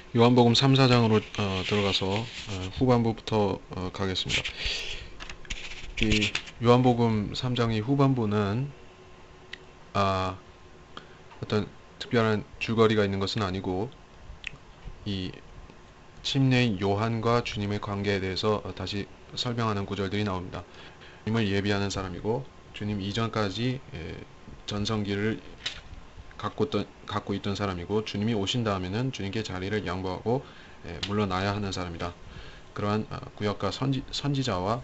요한복음 3, 4장으로 들어가서 후반부부터 가겠습니다. 이 요한복음 3장의 후반부는 어떤 특별한 줄거리가 있는 것은 아니고 이 침례인 요한과 주님의 관계에 대해서 다시 설명하는 구절들이 나옵니다. 주님을 예비하는 사람이고 주님 이전까지 전성기를 갖고 있던 사람이고 주님이 오신 다음에는 주님께 자리를 양보하고 물러나야 하는 사람이다. 그러한 구약과 선지자와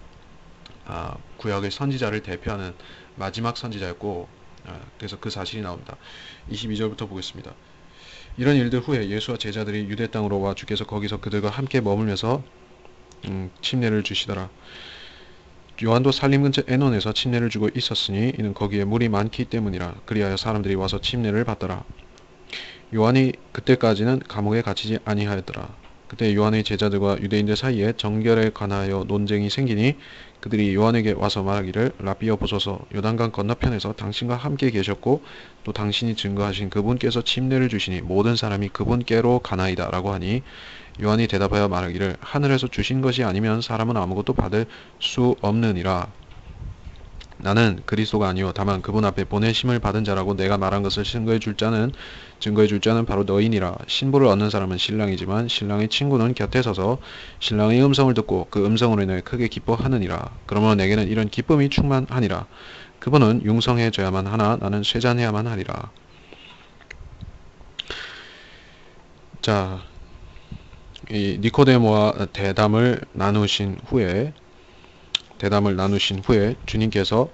구약의 선지자를 대표하는 마지막 선지자였고, 그래서 그 사실이 나옵니다. 22절부터 보겠습니다. 이런 일들 후에 예수와 제자들이 유대 땅으로 와 주께서 거기서 그들과 함께 머물면서 침례를 주시더라. 요한도 살림 근처 에논에서 침례를 주고 있었으니 이는 거기에 물이 많기 때문이라. 그리하여 사람들이 와서 침례를 받더라. 요한이 그때까지는 감옥에 갇히지 아니하였더라. 그때 요한의 제자들과 유대인들 사이에 정결에 관하여 논쟁이 생기니 그들이 요한에게 와서 말하기를 라비여 보소서 요단강 건너편에서 당신과 함께 계셨고 또 당신이 증거하신 그분께서 침례를 주시니 모든 사람이 그분께로 가나이다 라고 하니 요한이 대답하여 말하기를 하늘에서 주신 것이 아니면 사람은 아무것도 받을 수 없느니라. 나는 그리스도가 아니요 다만 그분 앞에 보내심을 받은 자라고 내가 말한 것을 증거해 줄 자는 바로 너희니라. 신부를 얻는 사람은 신랑이지만 신랑의 친구는 곁에 서서 신랑의 음성을 듣고 그 음성으로 인해 크게 기뻐하느니라. 그러므로 내게는 이런 기쁨이 충만하니라. 그분은 융성해져야만 하나 나는 쇠잔해야만 하리라. 자, 이 니코데모와 대담을 나누신 후에 주님께서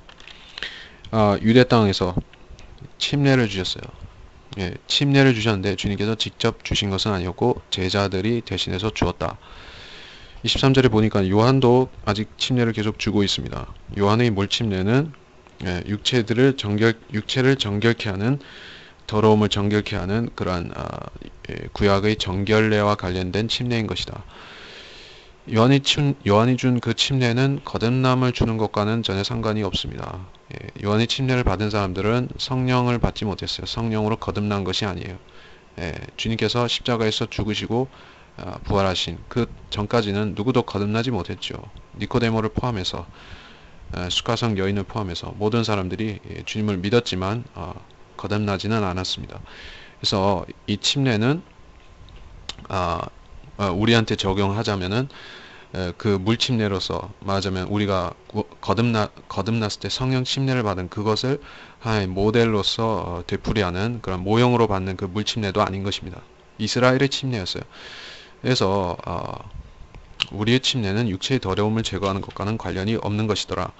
유대 땅에서 침례를 주셨어요. 예, 침례를 주셨는데 주님께서 직접 주신 것은 아니었고 제자들이 대신해서 주었다. 23절에 보니까 요한도 아직 침례를 계속 주고 있습니다. 요한의 물침례는 육체를 정결케 하는 더러움을 정결케 하는 그러한 구약의 정결례와 관련된 침례인 것이다. 요한이 준 그 침례는 거듭남을 주는 것과는 전혀 상관이 없습니다. 요한의 침례를 받은 사람들은 성령을 받지 못했어요. 성령으로 거듭난 것이 아니에요. 주님께서 십자가에서 죽으시고 부활하신 그 전까지는 누구도 거듭나지 못했죠. 니코데모를 포함해서 수가성 여인을 포함해서 모든 사람들이 주님을 믿었지만 거듭나지는 않았습니다. 그래서 이 침례는 우리한테 적용하자면은 그 물침례로서 말하자면 우리가 거듭났을 때 성령 침례를 받은 그것을 하나의 모델로서 되풀이하는 그런 모형으로 받는 그 물침례도 아닌 것입니다. 이스라엘의 침례였어요. 그래서 우리의 침례는 육체의 더러움을 제거하는 것과는 관련이 없는 것이더라.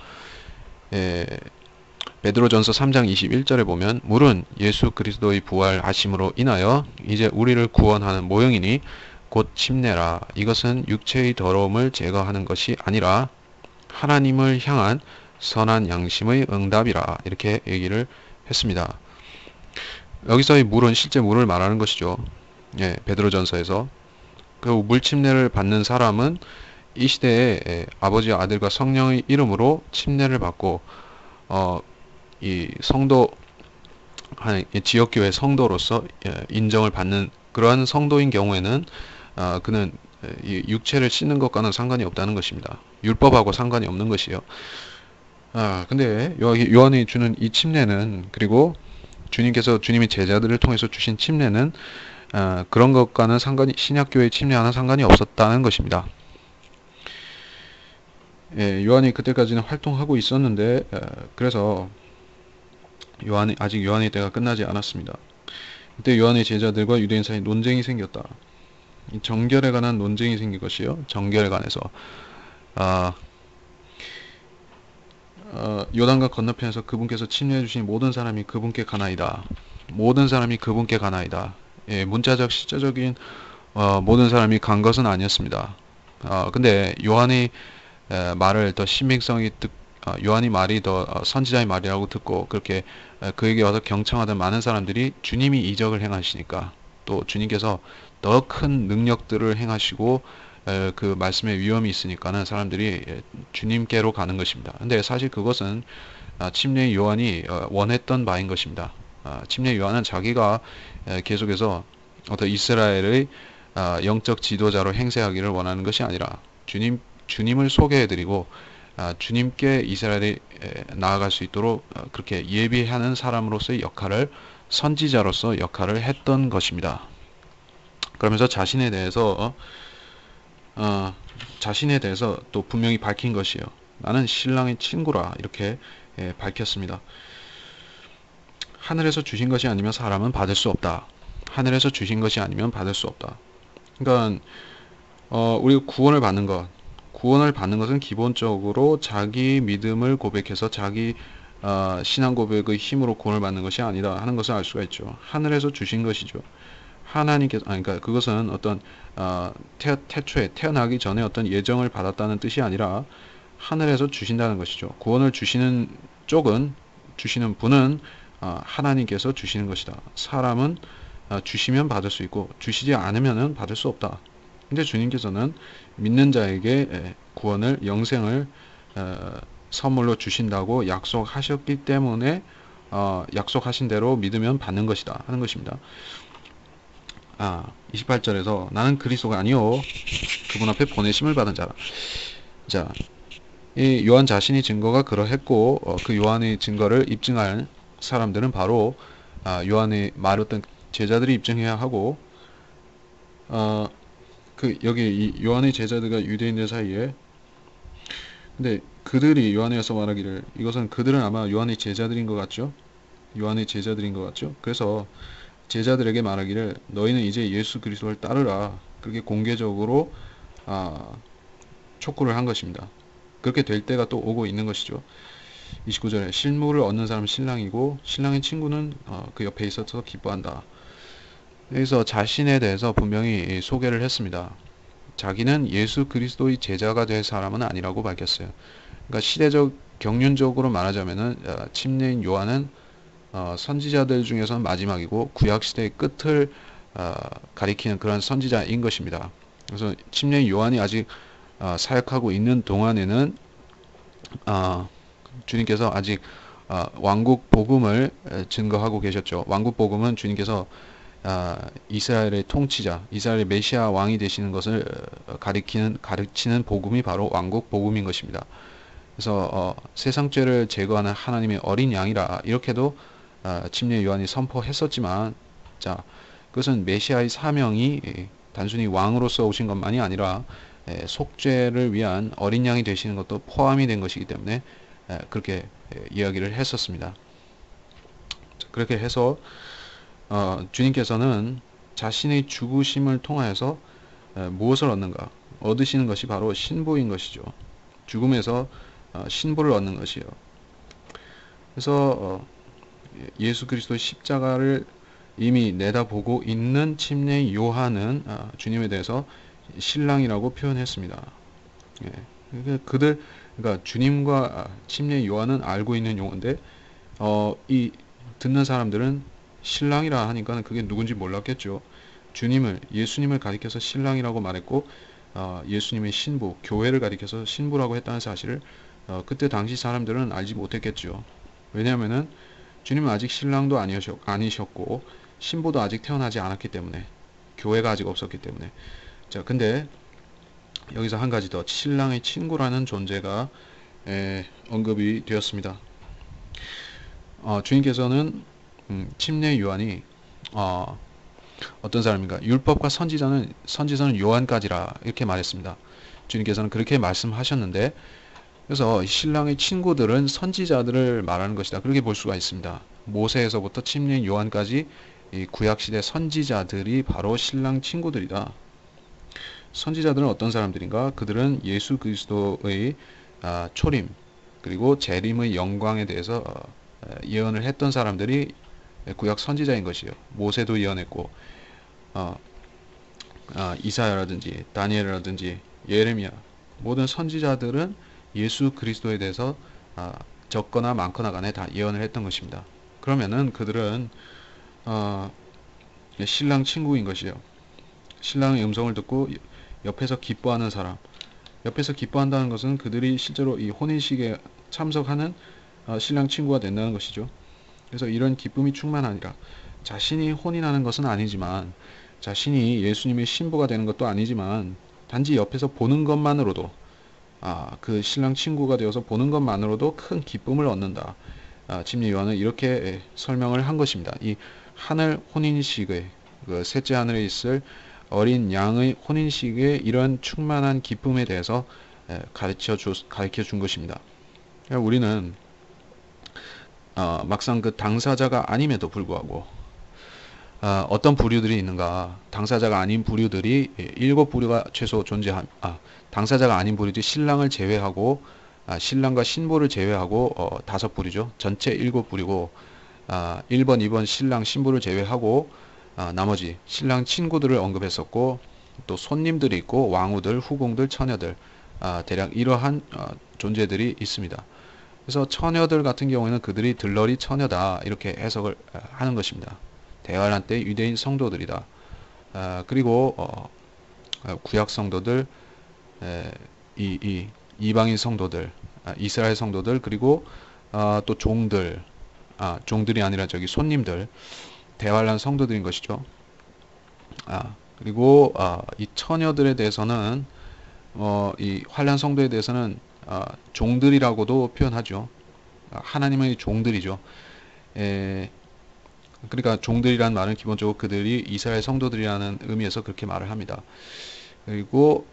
베드로전서 3장 21절에 보면 물은 예수 그리스도의 부활하심으로 인하여 이제 우리를 구원하는 모형이니 곧 침례라. 이것은 육체의 더러움을 제거하는 것이 아니라 하나님을 향한 선한 양심의 응답이라. 이렇게 얘기를 했습니다. 여기서의 물은 실제 물을 말하는 것이죠. 베드로전서에서 그 물침례를 받는 사람은 이 시대에 아버지와 아들과 성령의 이름으로 침례를 받고 이 성도 지역교회 성도로서 인정을 받는 그러한 성도인 경우에는 그는 이 육체를 씻는 것과는 상관이 없다는 것입니다. 율법하고 상관이 없는 것이요. 근데 요한이 주는 이 침례는 그리고 주님이 제자들을 통해서 주신 침례는 그런 것과는 신약교회의 침례와는 상관이 없었다는 것입니다. 요한이 그때까지는 활동하고 있었는데 그래서 아직 요한의 때가 끝나지 않았습니다. 그때 요한의 제자들과 유대인 사이 논쟁이 생겼다. 이 정결에 관한 논쟁이 생긴 것이요. 정결에 관해서 요단강 건너편에서 그분께서 침례해 주신 모든 사람이 그분께 가나이다. 모든 사람이 그분께 가나이다. 문자적 시자적인 모든 사람이 간 것은 아니었습니다. 근데 요한의 말을 더 신빙성이 요한이 말이 더 선지자의 말이라고 듣고 그렇게 그에게 와서 경청하던 많은 사람들이 주님이 이적을 행하시니까 또 주님께서 더 큰 능력들을 행하시고 그 말씀에 위험이 있으니까는 사람들이 주님께로 가는 것입니다. 근데 사실 그것은 침례 요한이 원했던 바인 것입니다. 침례 요한은 자기가 계속해서 어떤 이스라엘의 영적 지도자로 행세하기를 원하는 것이 아니라 주님을 소개해드리고 주님께 이스라엘이 나아갈 수 있도록 그렇게 예비하는 사람으로서의 역할을 선지자로서 역할을 했던 것입니다. 그러면서 자신에 대해서 또 분명히 밝힌 것이요. 나는 신랑의 친구라 이렇게 밝혔습니다. 하늘에서 주신 것이 아니면 사람은 받을 수 없다. 하늘에서 주신 것이 아니면 받을 수 없다. 그러니까 우리가 구원을 받는 것은 기본적으로 자기 믿음을 고백해서 자기 신앙 고백의 힘으로 구원을 받는 것이 아니다 하는 것을 알 수가 있죠. 하늘에서 주신 것이죠. 하나님께서 그러니까 그것은 어떤 태초에 태어나기 전에 어떤 예정을 받았다는 뜻이 아니라 하늘에서 주신다는 것이죠. 구원을 주시는 분은 하나님께서 주시는 것이다. 사람은 주시면 받을 수 있고 주시지 않으면 받을 수 없다. 근데 주님께서는 믿는 자에게 구원을 영생을 선물로 주신다고 약속하셨기 때문에 약속하신 대로 믿으면 받는 것이다 하는 것입니다. 28절에서 나는 그리스도가 아니요 그분 앞에 보내심을 받은 자라. 자, 이 요한 자신이 증거가 그러했고 그 요한의 증거를 입증할 사람들은 바로 요한의 말했던 제자들이 입증해야 하고 여기 이 요한의 제자들과 유대인들 사이에 근데 그들이 요한에서 말하기를 이것은 그들은 아마 요한의 제자들인 것 같죠? 요한의 제자들인 것 같죠? 그래서 제자들에게 말하기를 너희는 이제 예수 그리스도를 따르라 그렇게 공개적으로 촉구를 한 것입니다. 그렇게 될 때가 또 오고 있는 것이죠. 29절에 실물을 얻는 사람은 신랑이고 신랑의 친구는 그 옆에 있어서 기뻐한다. 여기서 자신에 대해서 분명히 소개를 했습니다. 자기는 예수 그리스도의 제자가 될 사람은 아니라고 밝혔어요. 그러니까 시대적 경륜적으로 말하자면은 침례인 요한은 선지자들 중에서는 마지막이고 구약 시대의 끝을 가리키는 그런 선지자인 것입니다. 그래서 침례인 요한이 아직 사역하고 있는 동안에는 주님께서 아직 왕국 복음을 증거하고 계셨죠. 왕국 복음은 주님께서 이스라엘의 통치자, 이스라엘의 메시아 왕이 되시는 것을 가르치는 복음이 바로 왕국 복음인 것입니다. 그래서 세상 죄를 제거하는 하나님의 어린 양이라 이렇게도 침례 요한이 선포했었지만, 자, 그것은 메시아의 사명이 단순히 왕으로서 오신 것만이 아니라 속죄를 위한 어린 양이 되시는 것도 포함이 된 것이기 때문에 그렇게 이야기를 했었습니다. 그렇게 해서 주님께서는 자신의 죽으심을 통하여서 무엇을 얻는가? 얻으시는 것이 바로 신부인 것이죠. 죽음에서 신부를 얻는 것이요. 그래서 예수 그리스도의 십자가를 이미 내다보고 있는 침례 요한은 주님에 대해서 신랑이라고 표현했습니다. 그러니까 주님과 침례 요한은 알고 있는 용어인데 이 듣는 사람들은 신랑이라 하니까 그게 누군지 몰랐겠죠. 예수님을 가리켜서 신랑이라고 말했고 예수님의 신부, 교회를 가리켜서 신부라고 했다는 사실을 그때 당시 사람들은 알지 못했겠죠. 왜냐하면은 주님은 아직 신랑도 아니셨고 신부도 아직 태어나지 않았기 때문에, 교회가 아직 없었기 때문에. 자, 근데 여기서 한 가지 더, 신랑의 친구라는 존재가 언급이 되었습니다. 주님께서는 침례 요한이 어떤 사람인가? 율법과 선지서는 요한까지라 이렇게 말했습니다. 주님께서는 그렇게 말씀하셨는데, 그래서 신랑의 친구들은 선지자들을 말하는 것이다. 그렇게 볼 수가 있습니다. 모세에서부터 침례 요한까지 이 구약시대 선지자들이 바로 신랑 친구들이다. 선지자들은 어떤 사람들인가? 그들은 예수 그리스도의 초림 그리고 재림의 영광에 대해서 예언을 했던 사람들이 구약 선지자인 것이요. 모세도 예언했고 이사야라든지 다니엘이라든지 예레미야, 모든 선지자들은 예수 그리스도에 대해서 적거나 많거나 간에 다 예언을 했던 것입니다. 그러면은 그들은 신랑 친구인 것이요. 신랑의 음성을 듣고 옆에서 기뻐하는 사람, 옆에서 기뻐한다는 것은 그들이 실제로 이 혼인식에 참석하는 신랑 친구가 된다는 것이죠. 그래서 이런 기쁨이 충만하니라. 자신이 혼인하는 것은 아니지만 자신이 예수님의 신부가 되는 것도 아니지만 단지 옆에서 보는 것만으로도 그 신랑 친구가 되어서 보는 것만으로도 큰 기쁨을 얻는다. 침례 요한은 이렇게 설명을 한 것입니다. 이 하늘 혼인식의 그 셋째 하늘에 있을 어린 양의 혼인식의 이런 충만한 기쁨에 대해서 가르쳐 준 것입니다. 우리는 막상 그 당사자가 아님에도 불구하고 어떤 부류들이 있는가? 당사자가 아닌 부류들이 7부류가 최소 당사자가 아닌 부류들이 신랑을 제외하고 신랑과 신부를 제외하고 5부류죠. 전체 7부류고 1번, 2번 신랑, 신부를 제외하고 나머지 신랑 친구들을 언급했었고 또 손님들이 있고 왕후들, 후궁들, 처녀들 대략 이러한 존재들이 있습니다. 그래서 처녀들 같은 경우에는 그들이 들러리 처녀다 이렇게 해석을 하는 것입니다. 대환란 때 유대인 성도들이다. 그리고 구약 성도들, 이방인 성도들, 이스라엘 성도들, 그리고 또 종들이 아니라 저기 손님들, 대환란 성도들인 것이죠. 그리고 이 처녀들에 대해서는 이 환란 성도에 대해서는 종들이라고도 표현하죠. 하나님의 종들이죠. 그러니까 종들이라는 말은 기본적으로 그들이 이스라엘 성도들이라는 의미에서 그렇게 말을 합니다. 그리고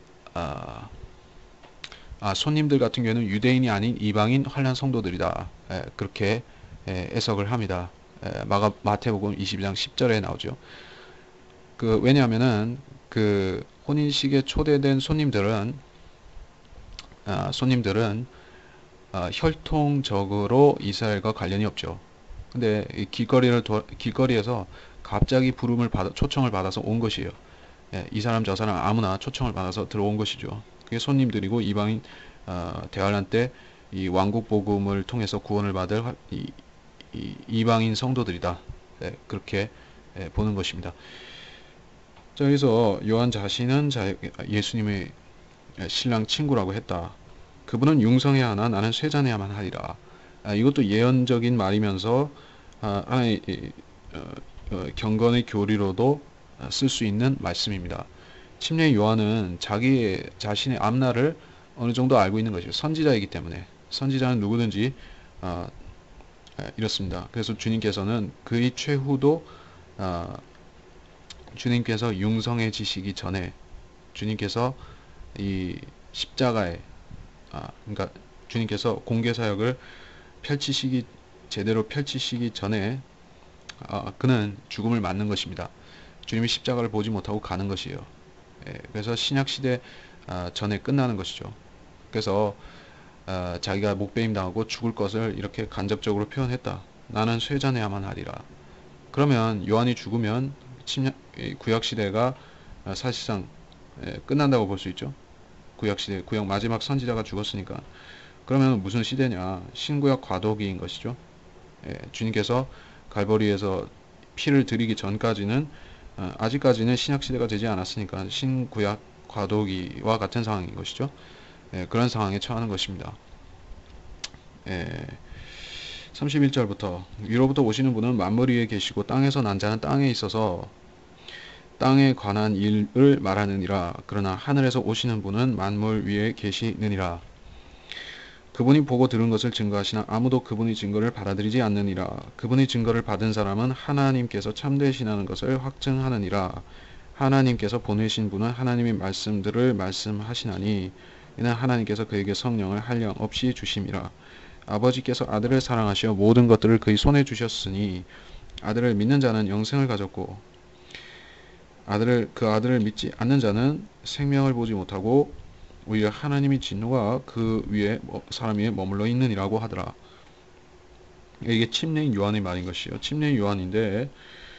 손님들 같은 경우에는 유대인이 아닌 이방인 환란 성도들이다. 그렇게 해석을 합니다. 마태복음 22장 10절에 나오죠. 왜냐하면은 그 혼인식에 초대된 손님들은 혈통적으로 이스라엘과 관련이 없죠. 근데 길거리에서 갑자기 초청을 받아서 온 것이에요. 이 사람 저 사람 아무나 초청을 받아서 들어온 것이죠. 그게 손님들이고 이방인 대환란 때 이 왕국 복음을 통해서 구원을 받을 이방인 성도들이다. 그렇게 보는 것입니다. 자, 여기서 요한 자신은 예수님의 신랑 친구라고 했다. 그분은 융성해야 하나 나는 쇠잔해야만 하리라. 이것도 예언적인 말이면서 하나의 경건의 교리로도 쓸 수 있는 말씀입니다. 침례 요한은 자신의 앞날을 어느 정도 알고 있는 것이죠. 선지자이기 때문에. 선지자는 누구든지 이렇습니다. 그래서 주님께서는 그의 최후도 주님께서 융성해지시기 전에 주님께서 이 십자가에 그러니까 주님께서 공개 사역을 제대로 펼치시기 전에 그는 죽음을 맞는 것입니다. 주님이 십자가를 보지 못하고 가는 것이에요. 그래서 신약 시대 전에 끝나는 것이죠. 그래서 자기가 목배임 당하고 죽을 것을 이렇게 간접적으로 표현했다. 나는 쇠잔해야만 하리라. 그러면 요한이 죽으면 구약 시대가 사실상 끝난다고 볼 수 있죠. 구약 마지막 선지자가 죽었으니까. 그러면 무슨 시대냐? 신구약 과도기인 것이죠. 주님께서 갈보리에서 피를 드리기 전까지는 아직까지는 신약 시대가 되지 않았으니까 신구약 과도기와 같은 상황인 것이죠. 그런 상황에 처하는 것입니다. 31절부터 위로부터 오시는 분은 만물 위에 계시고 땅에서 난 자는 땅에 있어서 땅에 관한 일을 말하느니라. 그러나 하늘에서 오시는 분은 만물 위에 계시느니라. 그분이 보고 들은 것을 증거하시나 아무도 그분의 증거를 받아들이지 않느니라. 그분의 증거를 받은 사람은 하나님께서 참되시다는 것을 확증하느니라. 하나님께서 보내신 분은 하나님의 말씀들을 말씀하시나니 이는 하나님께서 그에게 성령을 한량없이 주심이라. 아버지께서 아들을 사랑하시어 모든 것들을 그의 손에 주셨으니 아들을 믿는 자는 영생을 가졌고 그 아들을 믿지 않는 자는 생명을 보지 못하고 오히려 하나님의 진노가 그 위에 사람 위에 머물러 있느니라고 하더라. 이게 침례인 요한의 말인 것이요. 침례인 요한인데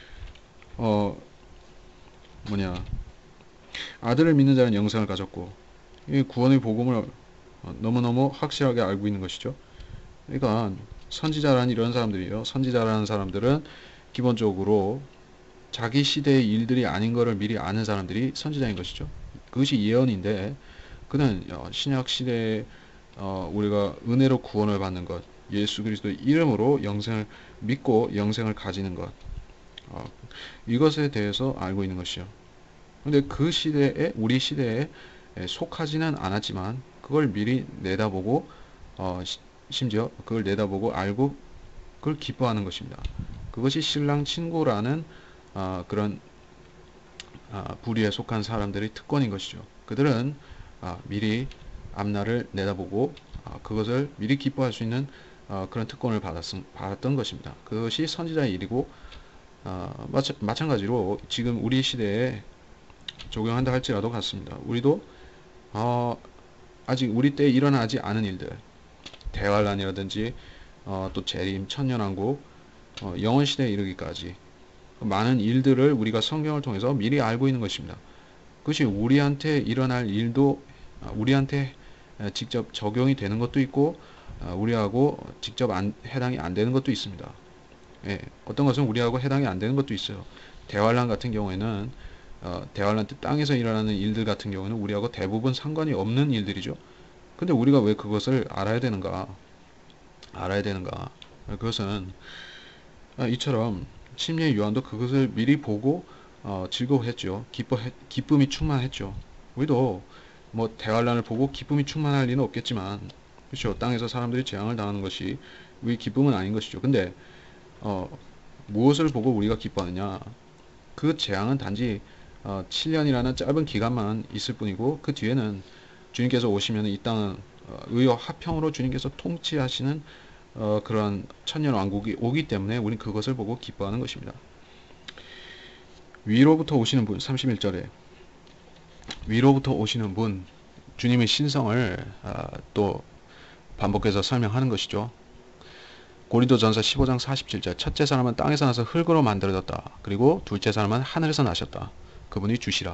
아들을 믿는 자는 영생을 가졌고 이 구원의 복음을 너무너무 확실하게 알고 있는 것이죠. 그러니까 선지자라는 이런 사람들이요. 선지자라는 사람들은 기본적으로 자기 시대의 일들이 아닌 것을 미리 아는 사람들이 선지자인 것이죠. 그것이 예언인데 그는 신약 시대에 우리가 은혜로 구원을 받는 것, 예수 그리스도의 이름으로 영생을 믿고 영생을 가지는 것, 이것에 대해서 알고 있는 것이요. 근데 그 시대에 우리 시대에 속하지는 않았지만 그걸 미리 내다보고 심지어 그걸 내다보고 알고 그걸 기뻐하는 것입니다. 그것이 신랑 친구라는 그런 부류에 속한 사람들의 특권인 것이죠. 그들은 미리 앞날을 내다보고 그것을 미리 기뻐할 수 있는 그런 특권을 받았던 것입니다. 그것이 선지자의 일이고 마찬가지로 지금 우리 시대에 적용한다 할지라도 같습니다. 우리도 아직 우리 때에 일어나지 않은 일들, 대환란이라든지 또 재림, 천년왕국, 영원 시대에 이르기까지 많은 일들을 우리가 성경을 통해서 미리 알고 있는 것입니다. 그것이 우리한테 일어날 일도 우리한테 직접 적용이 되는 것도 있고 우리하고 직접 해당이 안 되는 것도 있습니다. 예, 어떤 것은 우리하고 해당이 안 되는 것도 있어요. 대환란 같은 경우에는 대환란 때 땅에서 일어나는 일들 같은 경우는 우리하고 대부분 상관이 없는 일들이죠. 근데 우리가 왜 그것을 알아야 되는가? 그것은 이처럼 침례 요한도 그것을 미리 보고 즐거워했죠. 기쁨이 충만했죠. 우리도 뭐 대환란을 보고 기쁨이 충만할 리는 없겠지만, 그렇죠. 땅에서 사람들이 재앙을 당하는 것이 우리 기쁨은 아닌 것이죠. 근데 무엇을 보고 우리가 기뻐하느냐? 그 재앙은 단지 7년이라는 짧은 기간만 있을 뿐이고 그 뒤에는 주님께서 오시면 이 땅은 의와 화평으로 주님께서 통치하시는 그런 천년 왕국이 오기 때문에 우리는 그것을 보고 기뻐하는 것입니다. 위로부터 오시는 분, 31절에 위로부터 오시는 분, 주님의 신성을 또 반복해서 설명하는 것이죠. 고린도전서 15장 47절, 첫째 사람은 땅에서 나서 흙으로 만들어졌다. 그리고 둘째 사람은 하늘에서 나셨다. 그분이 주시라.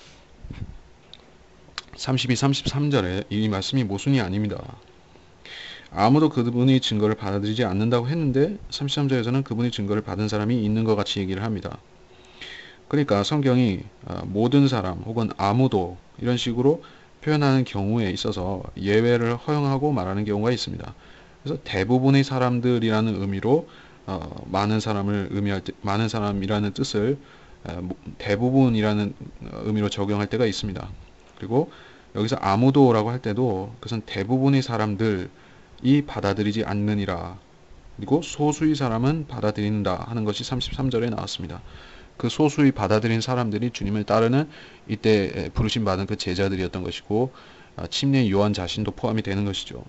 32, 33절에 이 말씀이 모순이 아닙니다. 아무도 그분의 증거를 받아들이지 않는다고 했는데 33절에서는 그분의 증거를 받은 사람이 있는 것 같이 얘기를 합니다. 그러니까 성경이 모든 사람 혹은 아무도 이런 식으로 표현하는 경우에 있어서 예외를 허용하고 말하는 경우가 있습니다. 그래서 대부분의 사람들이라는 의미로 많은 사람을 의미할 때 많은 사람이라는 뜻을 대부분이라는 의미로 적용할 때가 있습니다. 그리고 여기서 아무도라고 할 때도 그것은 대부분의 사람들이 받아들이지 않느니라. 그리고 소수의 사람은 받아들인다 하는 것이 33절에 나왔습니다. 그 소수의 받아들인 사람들이 주님을 따르는 이때 부르심 받은 그 제자들이었던 것이고 침례 요한 자신도 포함이 되는 것이죠.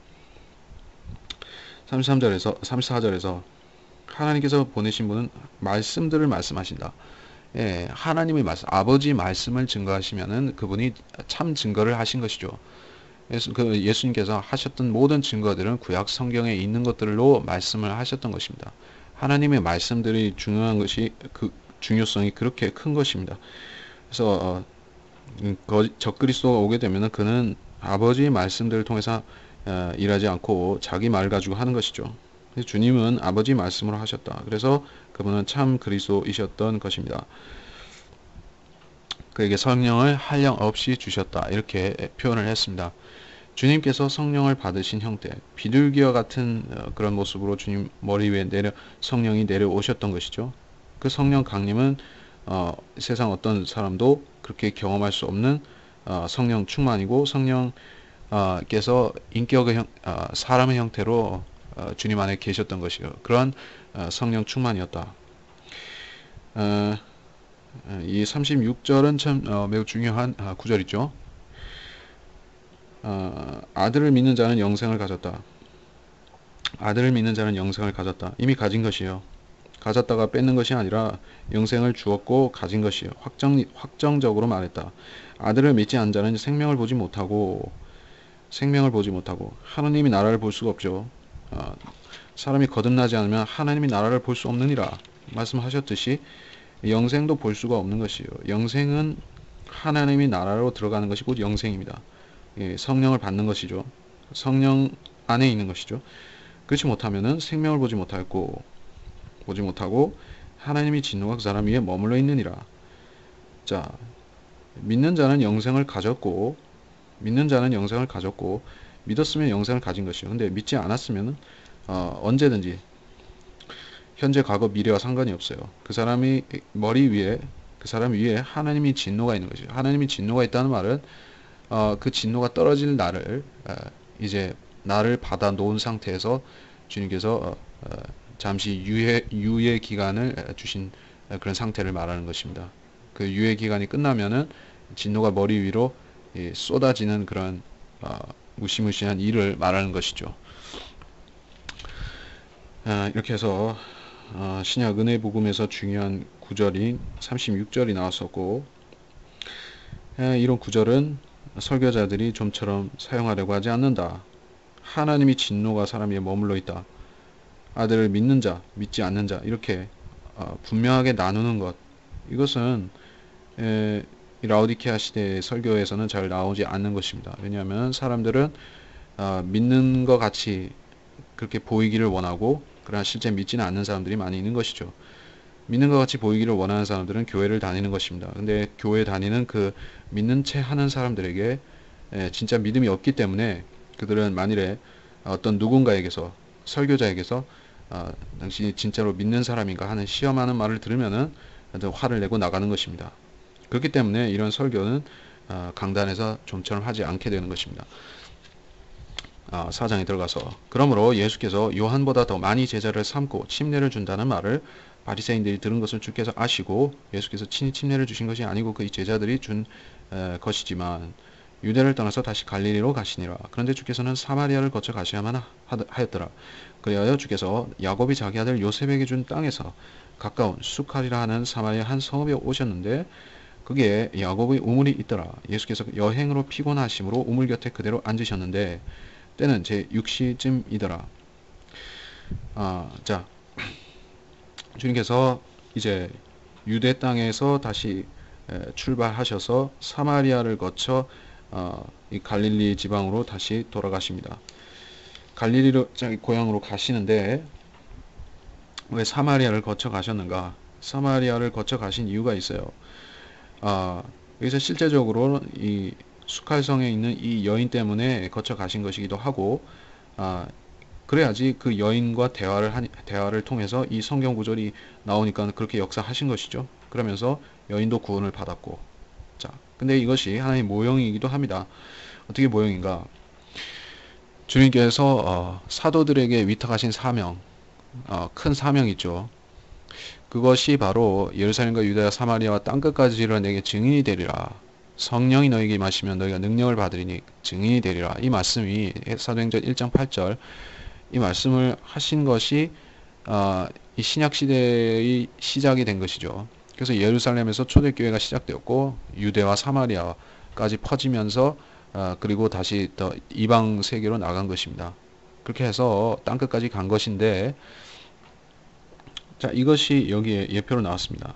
34절에서 하나님께서 보내신 분은 말씀들을 말씀하신다. 예, 하나님의 말씀, 아버지 말씀을 증거하시면은 그분이 참 증거를 하신 것이죠. 예수님께서 하셨던 모든 증거들은 구약 성경에 있는 것들로 말씀을 하셨던 것입니다. 하나님의 말씀들이 중요한 것이 그 중요성이 그렇게 큰 것입니다. 그래서 적그리스도가 오게 되면은 그는 아버지의 말씀들을 통해서 일하지 않고 자기 말 가지고 하는 것이죠. 주님은 아버지 말씀으로 하셨다. 그래서 그분은 참 그리스도이셨던 것입니다. 그에게 성령을 한량 없이 주셨다. 이렇게 표현을 했습니다. 주님께서 성령을 받으신 형태, 비둘기와 같은 그런 모습으로 주님 머리 위에 성령이 내려오셨던 것이죠. 그 성령 강림은 세상 어떤 사람도 그렇게 경험할 수 없는 성령 충만이고 성령께서 인격의 사람의 형태로 주님 안에 계셨던 것이요. 그러한 성령 충만이었다. 이 36절은 참 매우 중요한 구절이죠. 아들을 믿는 자는 영생을 가졌다. 아들을 믿는 자는 영생을 가졌다. 이미 가진 것이요. 가졌다가 뺏는 것이 아니라 영생을 주었고 가진 것이요. 확정적으로 말했다. 아들을 믿지 않은 자는 생명을 보지 못하고 하나님의 나라를 볼 수가 없죠. 사람이 거듭나지 않으면 하나님의 나라를 볼 수 없느니라 말씀하셨듯이 영생도 볼 수가 없는 것이요. 영생은 하나님의 나라로 들어가는 것이 곧 영생입니다. 성령을 받는 것이죠. 성령 안에 있는 것이죠. 그렇지 못하면은 생명을 보지 못하고 하나님의 진노가 그 사람 위에 머물러 있느니라. 자, 믿는 자는 영생을 가졌고 믿었으면 영생을 가진 것이요. 근데 믿지 않았으면 언제든지 현재, 과거, 미래와 상관이 없어요. 그 사람이 머리 위에 그 사람 위에 하나님이 진노가 있는 것이죠. 하나님이 진노가 있다는 말은 그 진노가 떨어질 날을 이제 나를 받아 놓은 상태에서 주님께서 잠시 유예 기간을 주신 그런 상태를 말하는 것입니다. 그 유예 기간이 끝나면은 진노가 머리 위로 쏟아지는 그런 무시무시한 일을 말하는 것이죠. 이렇게 해서 신약 은혜 복음에서 중요한 구절인 36절이 나왔었고, 이런 구절은 설교자들이 좀처럼 사용하려고 하지 않는다. 하나님이 진노가 사람 위에 머물러 있다. 아들을 믿는 자, 믿지 않는 자, 이렇게 분명하게 나누는 것. 이것은 이 라오디케아 시대의 설교에서는 잘 나오지 않는 것입니다. 왜냐하면 사람들은 믿는 것 같이 그렇게 보이기를 원하고, 그러나 실제 믿지는 않는 사람들이 많이 있는 것이죠. 믿는 것 같이 보이기를 원하는 사람들은 교회를 다니는 것입니다. 근데 교회 다니는 그 믿는 채 하는 사람들에게 진짜 믿음이 없기 때문에 그들은 만일에 어떤 누군가에게서, 설교자에게서 당신이 진짜로 믿는 사람인가 하는 시험하는 말을 들으면은 화를 내고 나가는 것입니다. 그렇기 때문에 이런 설교는 강단에서 좀처럼 하지 않게 되는 것입니다. 4장에 들어가서, 그러므로 예수께서 요한보다 더 많이 제자를 삼고 침례를 준다는 말을 바리새인들이 들은 것을 주께서 아시고, 예수께서 친히 침례를 주신 것이 아니고 그의 제자들이 준 것이지만 유대를 떠나서 다시 갈릴리로 가시니라. 그런데 주께서는 사마리아를 거쳐 가셔야만 하였더라. 그리하여 주께서 야곱이 자기 아들 요셉에게 준 땅에서 가까운 수칼이라 하는 사마리아 한 성읍에 오셨는데 거기에 야곱의 우물이 있더라. 예수께서 여행으로 피곤하심으로 우물 곁에 그대로 앉으셨는데 때는 제 6시쯤이더라. 자, 주님께서 이제 유대 땅에서 다시 출발하셔서 사마리아를 거쳐 이 갈릴리 지방으로 다시 돌아가십니다. 갈릴리로 자기 고향으로 가시는데 왜 사마리아를 거쳐 가셨는가? 사마리아를 거쳐 가신 이유가 있어요. 여기서 실제적으로 이 수칼성에 있는 이 여인 때문에 거쳐 가신 것이기도 하고, 그래야지 그 여인과 대화를 통해서 이 성경 구절이 나오니까 그렇게 역사하신 것이죠. 그러면서 여인도 구원을 받았고, 자, 근데 이것이 하나의 모형이기도 합니다. 어떻게 모형인가? 주님께서 사도들에게 위탁하신 사명, 큰 사명이 있죠. 그것이 바로 예루살렘과 유다야 사마리아와 땅끝까지 이르러 내게 증인이 되리라. 성령이 너에게 임하시면 너희가 능력을 받으리니 증인이 되리라. 이 말씀이 사도행전 1장 8절, 이 말씀을 하신 것이 이 신약 시대의 시작이 된 것이죠. 그래서 예루살렘에서 초대교회가 시작되었고 유대와 사마리아까지 퍼지면서 그리고 다시 더 이방 세계로 나간 것입니다. 그렇게 해서 땅끝까지 간 것인데, 자, 이것이 여기에 예표로 나왔습니다.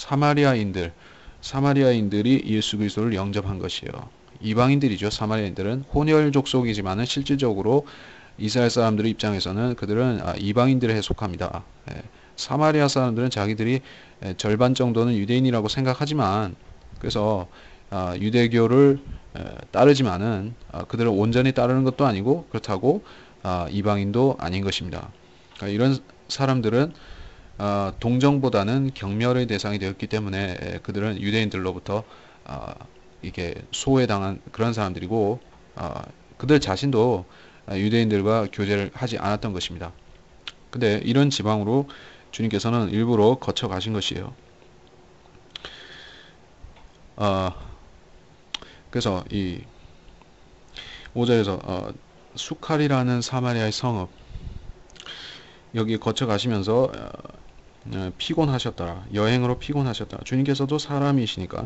사마리아인들이 예수 그리스도를 영접한 것이에요. 이방인들이죠. 사마리아인들은 혼혈 족속이지만은 실질적으로 이스라엘 사람들의 입장에서는 그들은 이방인들에 속합니다. 사마리아 사람들은 자기들이 절반 정도는 유대인이라고 생각하지만, 그래서 유대교를 따르지만은 그들을 온전히 따르는 것도 아니고 그렇다고 이방인도 아닌 것입니다. 그러니까 이런 사람들은 동정보다는 경멸의 대상이 되었기 때문에 그들은 유대인들로부터 이게 소외당한 그런 사람들이고, 그들 자신도 유대인들과 교제를 하지 않았던 것입니다. 근데 이런 지방으로 주님께서는 일부러 거쳐 가신 것이에요. 그래서 이 5절에서 수칼이라는 사마리아의 성읍, 여기 거쳐 가시면서 피곤하셨더라. 여행으로 피곤하셨더라. 주님께서도 사람이시니까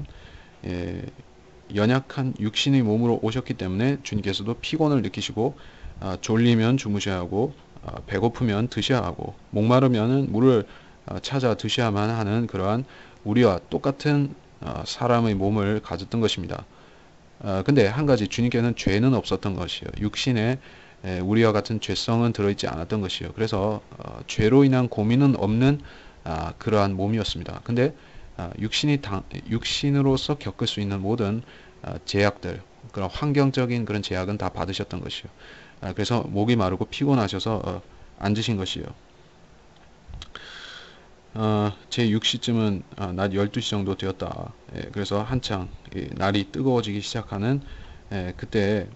연약한 육신의 몸으로 오셨기 때문에 주님께서도 피곤을 느끼시고, 졸리면 주무셔야 하고, 배고프면 드셔야 하고, 목마르면 물을 찾아 드셔야만 하는 그러한 우리와 똑같은 사람의 몸을 가졌던 것입니다. 근데 한 가지, 주님께는 죄는 없었던 것이요. 육신에 우리와 같은 죄성은 들어있지 않았던 것이요. 그래서 죄로 인한 고민은 없는 그러한 몸이었습니다. 근데 육신으로서 겪을 수 있는 모든 제약들, 그런 환경적인 그런 제약은 다 받으셨던 것이요. 그래서 목이 마르고 피곤하셔서 앉으신 것이요. 제 6시쯤은 낮 12시 정도 되었다. 그래서 한창 날이 뜨거워지기 시작하는 그때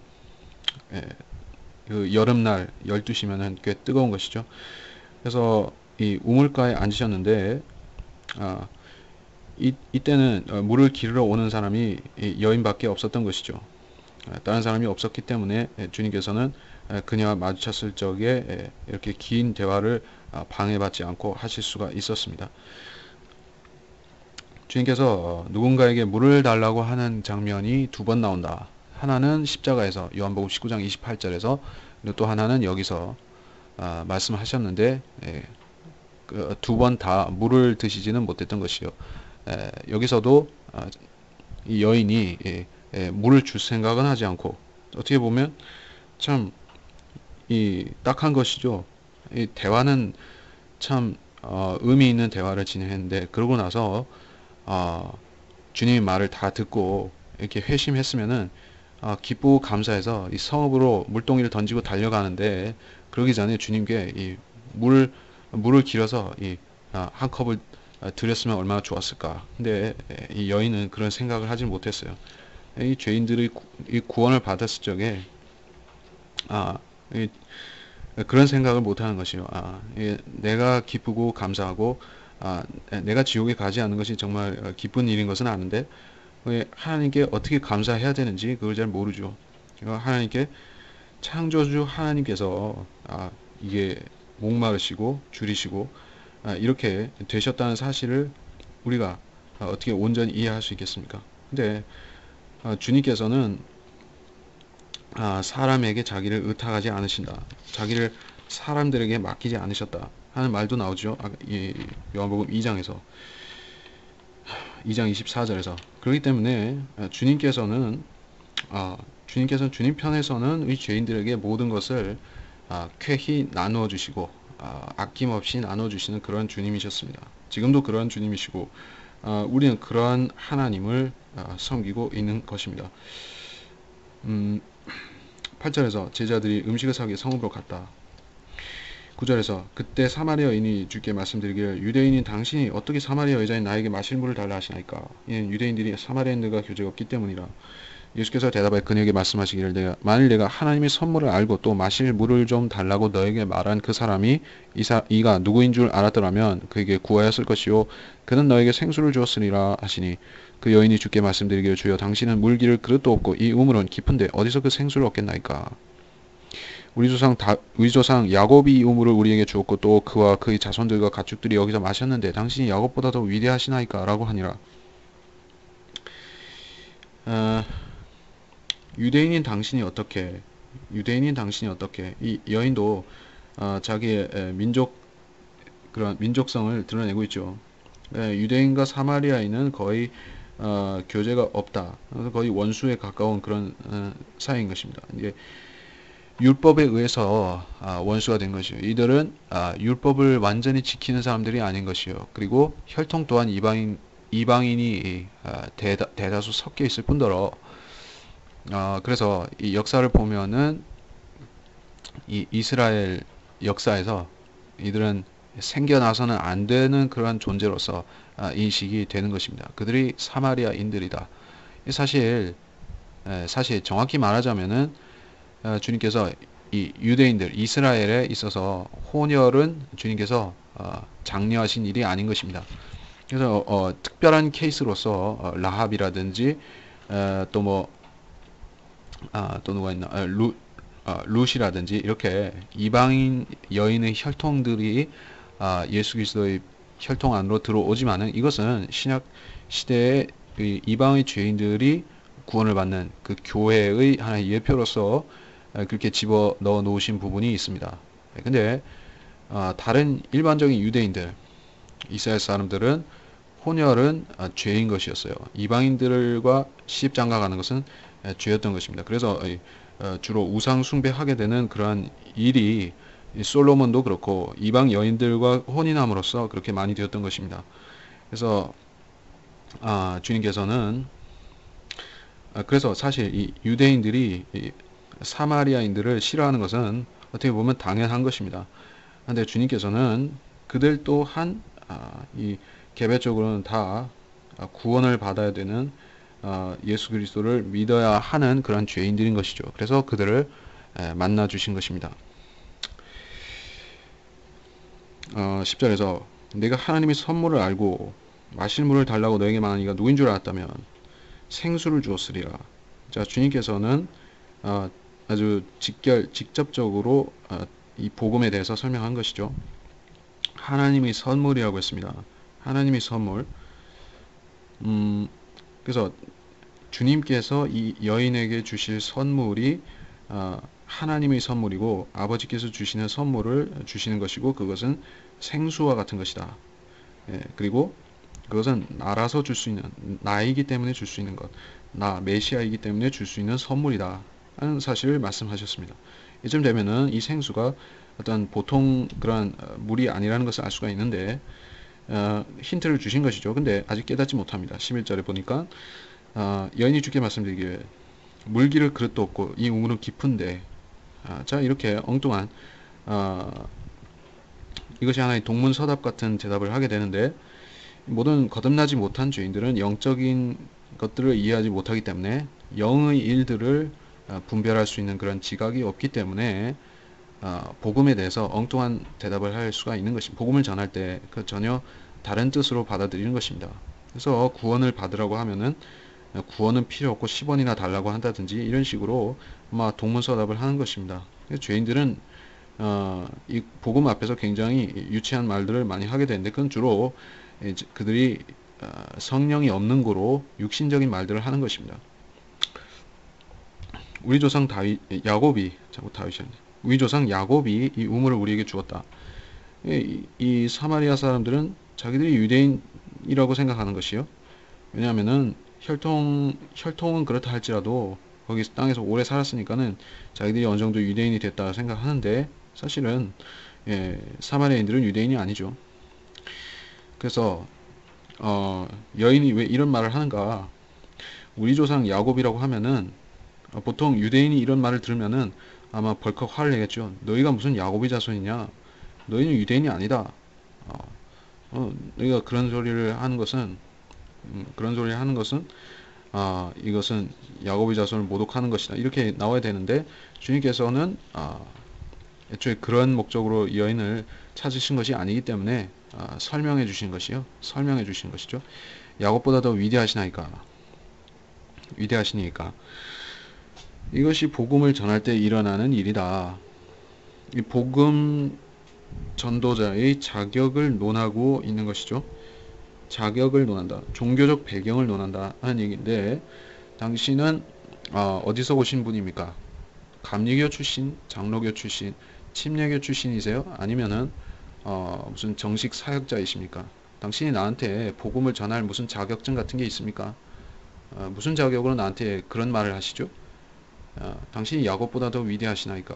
그 여름날 12시면은 꽤 뜨거운 것이죠. 그래서 이 우물가에 앉으셨는데 아, 이때는 물을 기르러 오는 사람이 여인밖에 없었던 것이죠. 다른 사람이 없었기 때문에 주님께서는 그녀와 마주쳤을 적에 이렇게 긴 대화를 방해받지 않고 하실 수가 있었습니다. 주님께서 누군가에게 물을 달라고 하는 장면이 두 번 나온다. 하나는 십자가에서 요한복음 19장 28절에서 또 하나는 여기서 말씀하셨는데 두 번 다 물을 드시지는 못했던 것이요. 여기서도 이 여인이 물을 줄 생각은 하지 않고 어떻게 보면 참 이 딱한 것이죠. 이 대화는 참 의미 있는 대화를 진행했는데 그러고 나서 주님의 말을 다 듣고 이렇게 회심했으면은 기쁘고 감사해서 이 성읍으로 물동이를 던지고 달려가는데 그러기 전에 주님께 이 물을 길어서 한 컵을 드렸으면 얼마나 좋았을까. 근데 이 여인은 그런 생각을 하지 못했어요. 이 죄인들의 이 구원을 받았을 적에 이 그런 생각을 못하는 것이요. 내가 기쁘고 감사하고 내가 지옥에 가지 않는 것이 정말 기쁜 일인 것은 아는데 하나님께 어떻게 감사해야 되는지 그걸 잘 모르죠. 하나님께 창조주 하나님께서 이게 목마르시고 줄이시고 이렇게 되셨다는 사실을 우리가 어떻게 온전히 이해할 수 있겠습니까? 근데 주님께서는 사람에게 자기를 의탁하지 않으신다. 자기를 사람들에게 맡기지 않으셨다 하는 말도 나오죠. 요한복음 2장 24절에서. 그렇기 때문에 주님께서는 주님 편에서는 이 죄인들에게 모든 것을 쾌히 나누어 주시고 아낌없이 나누어 주시는 그런 주님이셨습니다. 지금도 그런 주님이시고 우리는 그러한 하나님을 섬기고 있는 것입니다. 8절에서 제자들이 음식을 사기 성읍으로 갔다. 9절에서 그때 사마리아인이 주께 말씀드리기를 유대인인 당신이 어떻게 사마리아 여자인 나에게 마실 물을 달라 하시나이까. 이는 유대인들이 사마리아인들과 교제가 없기 때문이라. 예수께서 대답하여 그에게 말씀하시기를 만일 내가 하나님의 선물을 알고 또 마실 물을 좀 달라고 너에게 말한 그 사람이 이가 누구인 줄 알았더라면 그에게 구하였을 것이요 그는 너에게 생수를 주었으리라 하시니 그 여인이 주께 말씀드리기를 주여 당신은 물 기를 그릇도 없고 이 우물은 깊은데 어디서 그 생수를 얻겠나이까. 우리 조상 야곱이 이 우물을 우리에게 주었고 또 그와 그의 자손들과 가축들이 여기서 마셨는데 당신이 야곱보다 더 위대하시나이까 라고 하니라. 유대인인 당신이 어떻게 이 여인도 자기의 그런 민족성을 드러내고 있죠. 유대인과 사마리아인은 거의 교제가 없다. 거의 원수에 가까운 그런 사이인 것입니다. 이게 율법에 의해서 원수가 된 것이요. 이들은 율법을 완전히 지키는 사람들이 아닌 것이요. 그리고 혈통 또한 이방인이 대다수 섞여 있을 뿐더러 그래서 이 역사를 보면은 이 이스라엘 역사에서 이들은 생겨나서는 안 되는 그러한 존재로서 인식이 되는 것입니다. 그들이 사마리아인들이다. 사실 정확히 말하자면은 주님께서 이 유대인들 이스라엘에 있어서 혼혈은 주님께서 장려하신 일이 아닌 것입니다. 그래서 특별한 케이스로서 라합이라든지 또 누가 있나 룻이라든지 이렇게 이방인 여인의 혈통들이 예수 그리스도의 혈통 안으로 들어오지만은 이것은 신약 시대의 이방의 죄인들이 구원을 받는 그 교회의 하나의 예표로서 그렇게 집어 넣어 놓으신 부분이 있습니다. 근데 다른 일반적인 유대인들 이스라엘 사람들은 혼혈은 죄인 것이었어요. 이방인들과 시집장가가는 것은 죄였던 것입니다. 그래서 주로 우상 숭배하게 되는 그러한 일이 솔로몬도 그렇고 이방 여인들과 혼인함으로써 그렇게 많이 되었던 것입니다. 그래서 주님께서는 그래서 사실 이 유대인들이 이 사마리아인들을 싫어하는 것은 어떻게 보면 당연한 것입니다. 그런데 주님께서는 그들 또한 이 개별적으로는 다 구원을 받아야 되는 예수 그리스도를 믿어야 하는 그런 죄인들인 것이죠. 그래서 그들을 만나 주신 것입니다. 10절에서 내가 하나님의 선물을 알고 마실 물을 달라고 너에게 말하니가 누구인 줄 알았다면 생수를 주었으리라. 자, 주님께서는 아주 직접적으로 이 복음에 대해서 설명한 것이죠. 하나님의 선물이라고 했습니다. 하나님의 선물. 그래서 주님께서 이 여인에게 주실 선물이 하나님의 선물이고 아버지께서 주시는 선물을 주시는 것이고 그것은 생수와 같은 것이다. 그리고 그것은 나라서 줄 수 있는, 나이기 때문에 줄 수 있는 것, 나 메시아이기 때문에 줄 수 있는 선물이다 하는 사실을 말씀하셨습니다. 이쯤 되면은 이 생수가 어떤 보통 그런 물이 아니라는 것을 알 수가 있는데 힌트를 주신 것이죠. 근데 아직 깨닫지 못합니다. 11절에 보니까 여인이 주께 말씀드리기에 물기를 그릇도 없고 이 우물은 깊은데 자, 이렇게 엉뚱한 이것이 하나의 동문서답 같은 대답을 하게 되는데 모든 거듭나지 못한 죄인들은 영적인 것들을 이해하지 못하기 때문에 영의 일들을 분별할 수 있는 그런 지각이 없기 때문에 복음에 대해서 엉뚱한 대답을 할 수가 있는 것입니다. 복음을 전할 때 그 전혀 다른 뜻으로 받아들이는 것입니다. 그래서 구원을 받으라고 하면은 구원은 필요 없고 10원이나 달라고 한다든지 이런 식으로 아마 동문서답을 하는 것입니다. 죄인들은 이 복음 앞에서 굉장히 유치한 말들을 많이 하게 되는데 그건 주로 그들이 성령이 없는 거로 육신적인 말들을 하는 것입니다. 우리 조상 야곱이 우리 조상 야곱이 이 우물을 우리에게 주었다. 이 사마리아 사람들은 자기들이 유대인이라고 생각하는 것이요. 왜냐하면은 혈통은 그렇다 할지라도 거기 땅에서 오래 살았으니까는 자기들이 어느 정도 유대인이 됐다 생각하는데 사실은 사마리아인들은 유대인이 아니죠. 그래서 여인이 왜 이런 말을 하는가? 우리 조상 야곱이라고 하면은 보통 유대인이 이런 말을 들으면은 아마 벌컥 화를 내겠죠. 너희가 무슨 야곱의 자손이냐? 너희는 유대인이 아니다. 너희가 그런 소리를 하는 것은 이것은 야곱의 자손을 모독하는 것이다. 이렇게 나와야 되는데 주님께서는 애초에 그런 목적으로 여인을 찾으신 것이 아니기 때문에 설명해 주신 것이죠. 야곱보다 더 위대하시니까 이것이 복음을 전할 때 일어나는 일이다. 이 복음 전도자의 자격을 논하고 있는 것이죠. 자격을 논한다. 종교적 배경을 논한다 하는 얘기인데 당신은 어디서 오신 분입니까? 감리교 출신, 장로교 출신, 침례교 출신이세요? 아니면은 무슨 정식 사역자이십니까? 당신이 나한테 복음을 전할 무슨 자격증 같은 게 있습니까? 무슨 자격으로 나한테 그런 말을 하시죠? 당신이 야곱보다 더 위대하시나이까?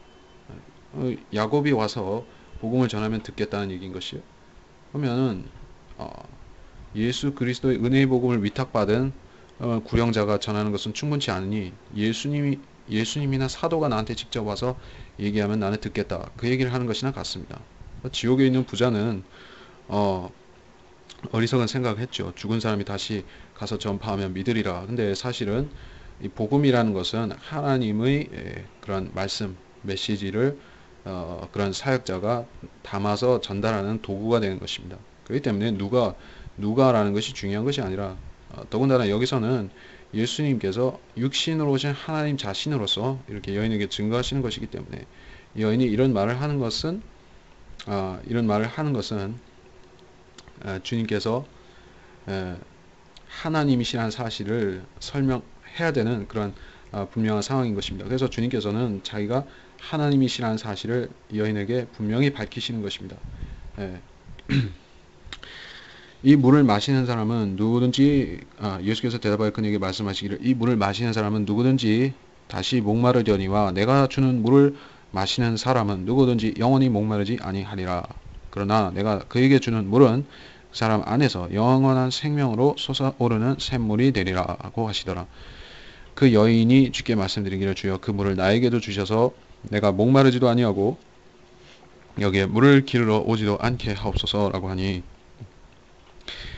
야곱이 와서 복음을 전하면 듣겠다는 얘기인 것이요. 그러면은 예수 그리스도의 은혜의 복음을 위탁받은 구령자가 전하는 것은 충분치 않으니 예수님이나 사도가 나한테 직접 와서 얘기하면 나는 듣겠다. 그 얘기를 하는 것이나 같습니다. 지옥에 있는 부자는 어리석은 생각을 했죠. 죽은 사람이 다시 가서 전파하면 믿으리라. 근데 사실은 이 복음이라는 것은 하나님의 그런 말씀, 메시지를 그런 사역자가 담아서 전달하는 도구가 되는 것입니다. 그렇기 때문에 누가라는 것이 중요한 것이 아니라 더군다나 여기서는 예수님께서 육신으로 오신 하나님 자신으로서 이렇게 여인에게 증거하시는 것이기 때문에 여인이 이런 말을 하는 것은 주님께서 하나님이시라는 사실을 설명해야 되는 그런 분명한 상황인 것입니다. 그래서 주님께서는 자기가 하나님이시라는 사실을 여인에게 분명히 밝히시는 것입니다. 이 물을 마시는 사람은 누구든지 예수께서 대답하여 그에게 말씀하시기를 이 물을 마시는 사람은 누구든지 다시 목마르려니와 내가 주는 물을 마시는 사람은 누구든지 영원히 목마르지 아니하리라. 그러나 내가 그에게 주는 물은 그 사람 안에서 영원한 생명으로 솟아오르는 샘물이 되리라고 하시더라. 그 여인이 주께 말씀드리기를 주여 그 물을 나에게도 주셔서 내가 목마르지도 아니하고 여기에 물을 기르러 오지도 않게 하옵소서라고 하니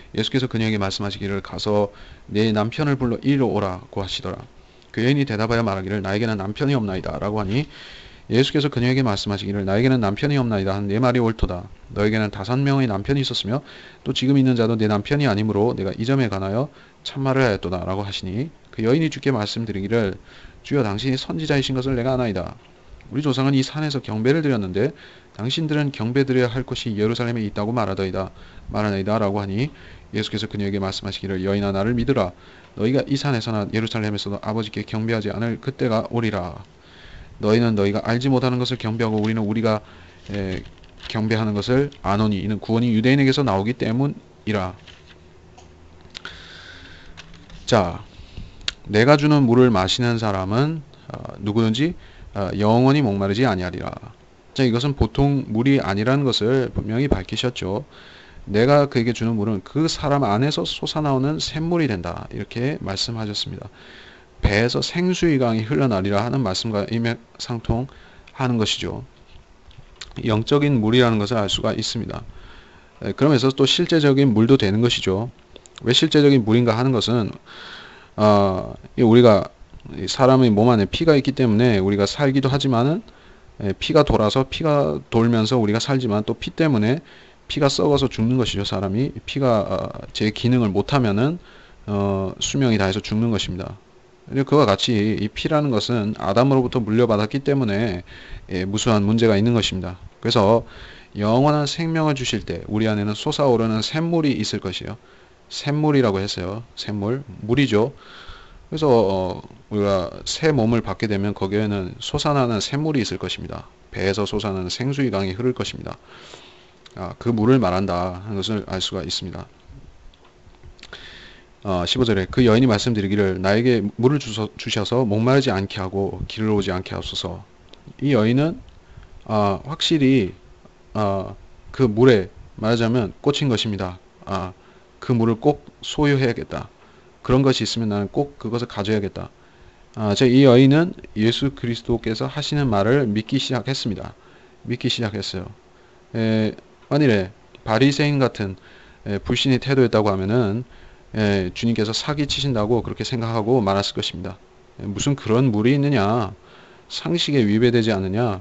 예수께서 그녀에게 말씀하시기를 가서 내 남편을 불러 이리로 오라고 하시더라. 그 여인이 대답하여 말하기를 나에게는 남편이 없나이다 라고 하니 예수께서 그녀에게 말씀하시기를 나에게는 남편이 없나이다 한 네 말이 옳도다. 너에게는 5명의 남편이 있었으며 또 지금 있는 자도 내 남편이 아니므로 내가 이 점에 관하여 참말을 하였도다 라고 하시니 그 여인이 주께 말씀드리기를 주여 당신이 선지자이신 것을 내가 아나이다. 우리 조상은 이 산에서 경배를 드렸는데 당신들은 경배 드려야 할 곳이 예루살렘에 있다고 말하나이다 라고 하니 예수께서 그녀에게 말씀하시기를 여인아 나를 믿으라. 너희가 이 산에서나 예루살렘에서도 아버지께 경배하지 않을 그때가 오리라. 너희는 너희가 알지 못하는 것을 경배하고 우리는 우리가 경배하는 것을 아노니 이는 구원이 유대인에게서 나오기 때문이라. 자, 내가 주는 물을 마시는 사람은 누구든지 영원히 목마르지 아니하리라. 자, 이것은 보통 물이 아니라는 것을 분명히 밝히셨죠. 내가 그에게 주는 물은 그 사람 안에서 솟아나오는 샘물이 된다. 이렇게 말씀하셨습니다. 배에서 생수의 강이 흘러나리라 하는 말씀과 일맥상통하는 것이죠. 영적인 물이라는 것을 알 수가 있습니다. 그러면서 또 실제적인 물도 되는 것이죠. 왜 실제적인 물인가 하는 것은 우리가 사람의 몸 안에 피가 있기 때문에 우리가 살기도 하지만은 피가 돌아서 피가 돌면서 우리가 살지만 또 피 때문에 피가 썩어서 죽는 것이죠. 사람이 피가 제 기능을 못하면은 수명이 다해서 죽는 것입니다. 그와 같이 이 피라는 것은 아담으로부터 물려받았기 때문에 무수한 문제가 있는 것입니다. 그래서 영원한 생명을 주실 때 우리 안에는 솟아오르는 샘물이 있을 것이요. 샘물이라고 했어요. 샘물, 물이죠. 그래서 우리가 새 몸을 받게 되면 거기에는 솟아나는 샘물이 있을 것입니다. 배에서 솟아나는 생수의 강이 흐를 것입니다. 그 물을 말한다 하는 것을 알 수가 있습니다. 15절에 그 여인이 말씀드리기를 나에게 물을 주셔서 목마르지 않게 하고 길을 오지 않게 하소서. 이 여인은 확실히 그 물에 말하자면 꽂힌 것입니다. 그 물을 꼭 소유해야겠다. 그런 것이 있으면 나는 꼭 그것을 가져야겠다. 이 여인은 예수 그리스도께서 하시는 말을 믿기 시작했습니다. 믿기 시작했어요. 만일에 바리새인 같은 불신의 태도였다고 하면은 주님께서 사기 치신다고 그렇게 생각하고 말았을 것입니다. 무슨 그런 물이 있느냐? 상식에 위배되지 않느냐?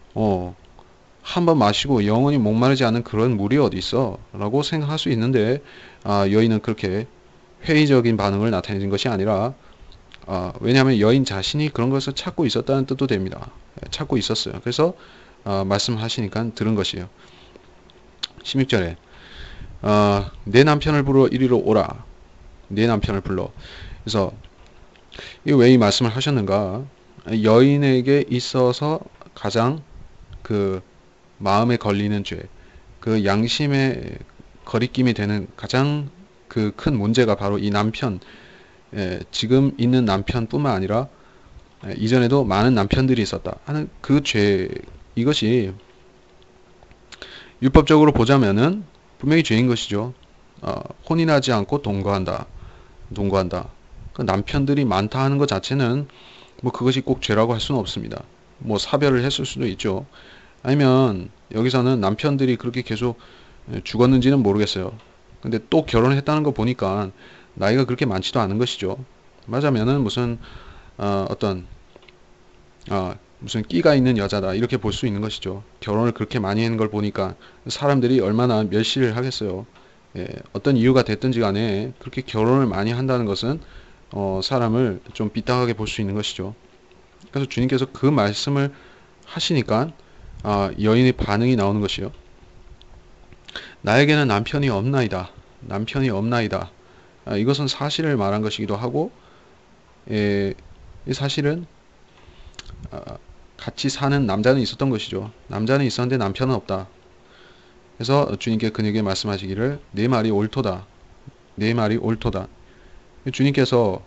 한번 마시고 영원히 목마르지 않은 그런 물이 어디 있어? 라고 생각할 수 있는데 여인은 그렇게 회의적인 반응을 나타내는 것이 아니라 왜냐하면 여인 자신이 그런 것을 찾고 있었다는 뜻도 됩니다. 찾고 있었어요. 그래서 말씀하시니까 들은 것이에요. 16절에 내 남편을 부르러 이리로 오라. 내 남편을 불러. 그래서 왜 이 말씀을 하셨는가? 여인에게 있어서 가장 그 마음에 걸리는 죄, 그 양심의 거리낌이 되는 가장 그 큰 문제가 바로 이 남편, 지금 있는 남편뿐만 아니라 이전에도 많은 남편들이 있었다 하는 그 죄, 이것이 율법적으로 보자면은 분명히 죄인 것이죠. 혼인하지 않고 동거한다. 그 남편들이 많다 하는 것 자체는 뭐 그것이 꼭 죄라고 할 수는 없습니다. 뭐 사별을 했을 수도 있죠. 아니면 여기서는 남편들이 그렇게 계속 죽었는지는 모르겠어요. 근데 또 결혼했다는 거 보니까 나이가 그렇게 많지도 않은 것이죠. 맞으면은 무슨 무슨 끼가 있는 여자다 이렇게 볼 수 있는 것이죠. 결혼을 그렇게 많이 하는 걸 보니까 사람들이 얼마나 멸시를 하겠어요. 어떤 이유가 됐든지 간에 그렇게 결혼을 많이 한다는 것은 사람을 좀 삐딱하게 볼 수 있는 것이죠. 그래서 주님께서 그 말씀을 하시니까 여인의 반응이 나오는 것이요. 나에게는 남편이 없나이다. 남편이 없나이다. 이것은 사실을 말한 것이기도 하고 이 사실은 같이 사는 남자는 있었던 것이죠. 남자는 있었는데 남편은 없다. 그래서 주님께 그에게 말씀하시기를 내 말이 옳도다. 내 말이 옳도다. 주님께서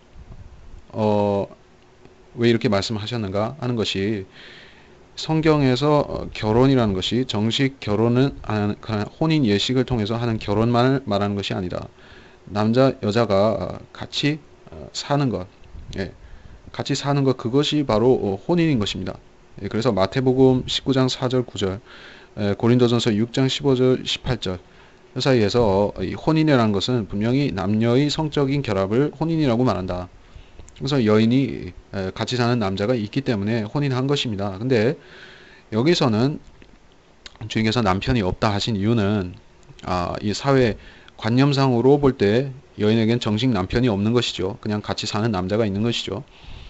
왜 이렇게 말씀하셨는가 하는 것이 성경에서 결혼이라는 것이 정식 결혼은 혼인 예식을 통해서 하는 결혼만을 말하는 것이 아니다. 남자 여자가 같이 사는 것, 같이 사는 것 그것이 바로 혼인인 것입니다. 그래서 마태복음 19장 4절 9절, 고린도전서 6장 15절 18절 사이에서 이 혼인이라는 것은 분명히 남녀의 성적인 결합을 혼인이라고 말한다. 그래서 여인이 같이 사는 남자가 있기 때문에 혼인한 것입니다. 근데 여기서는 주님께서 남편이 없다 하신 이유는 이 사회 관념상으로 볼 때 여인에겐 정식 남편이 없는 것이죠. 그냥 같이 사는 남자가 있는 것이죠.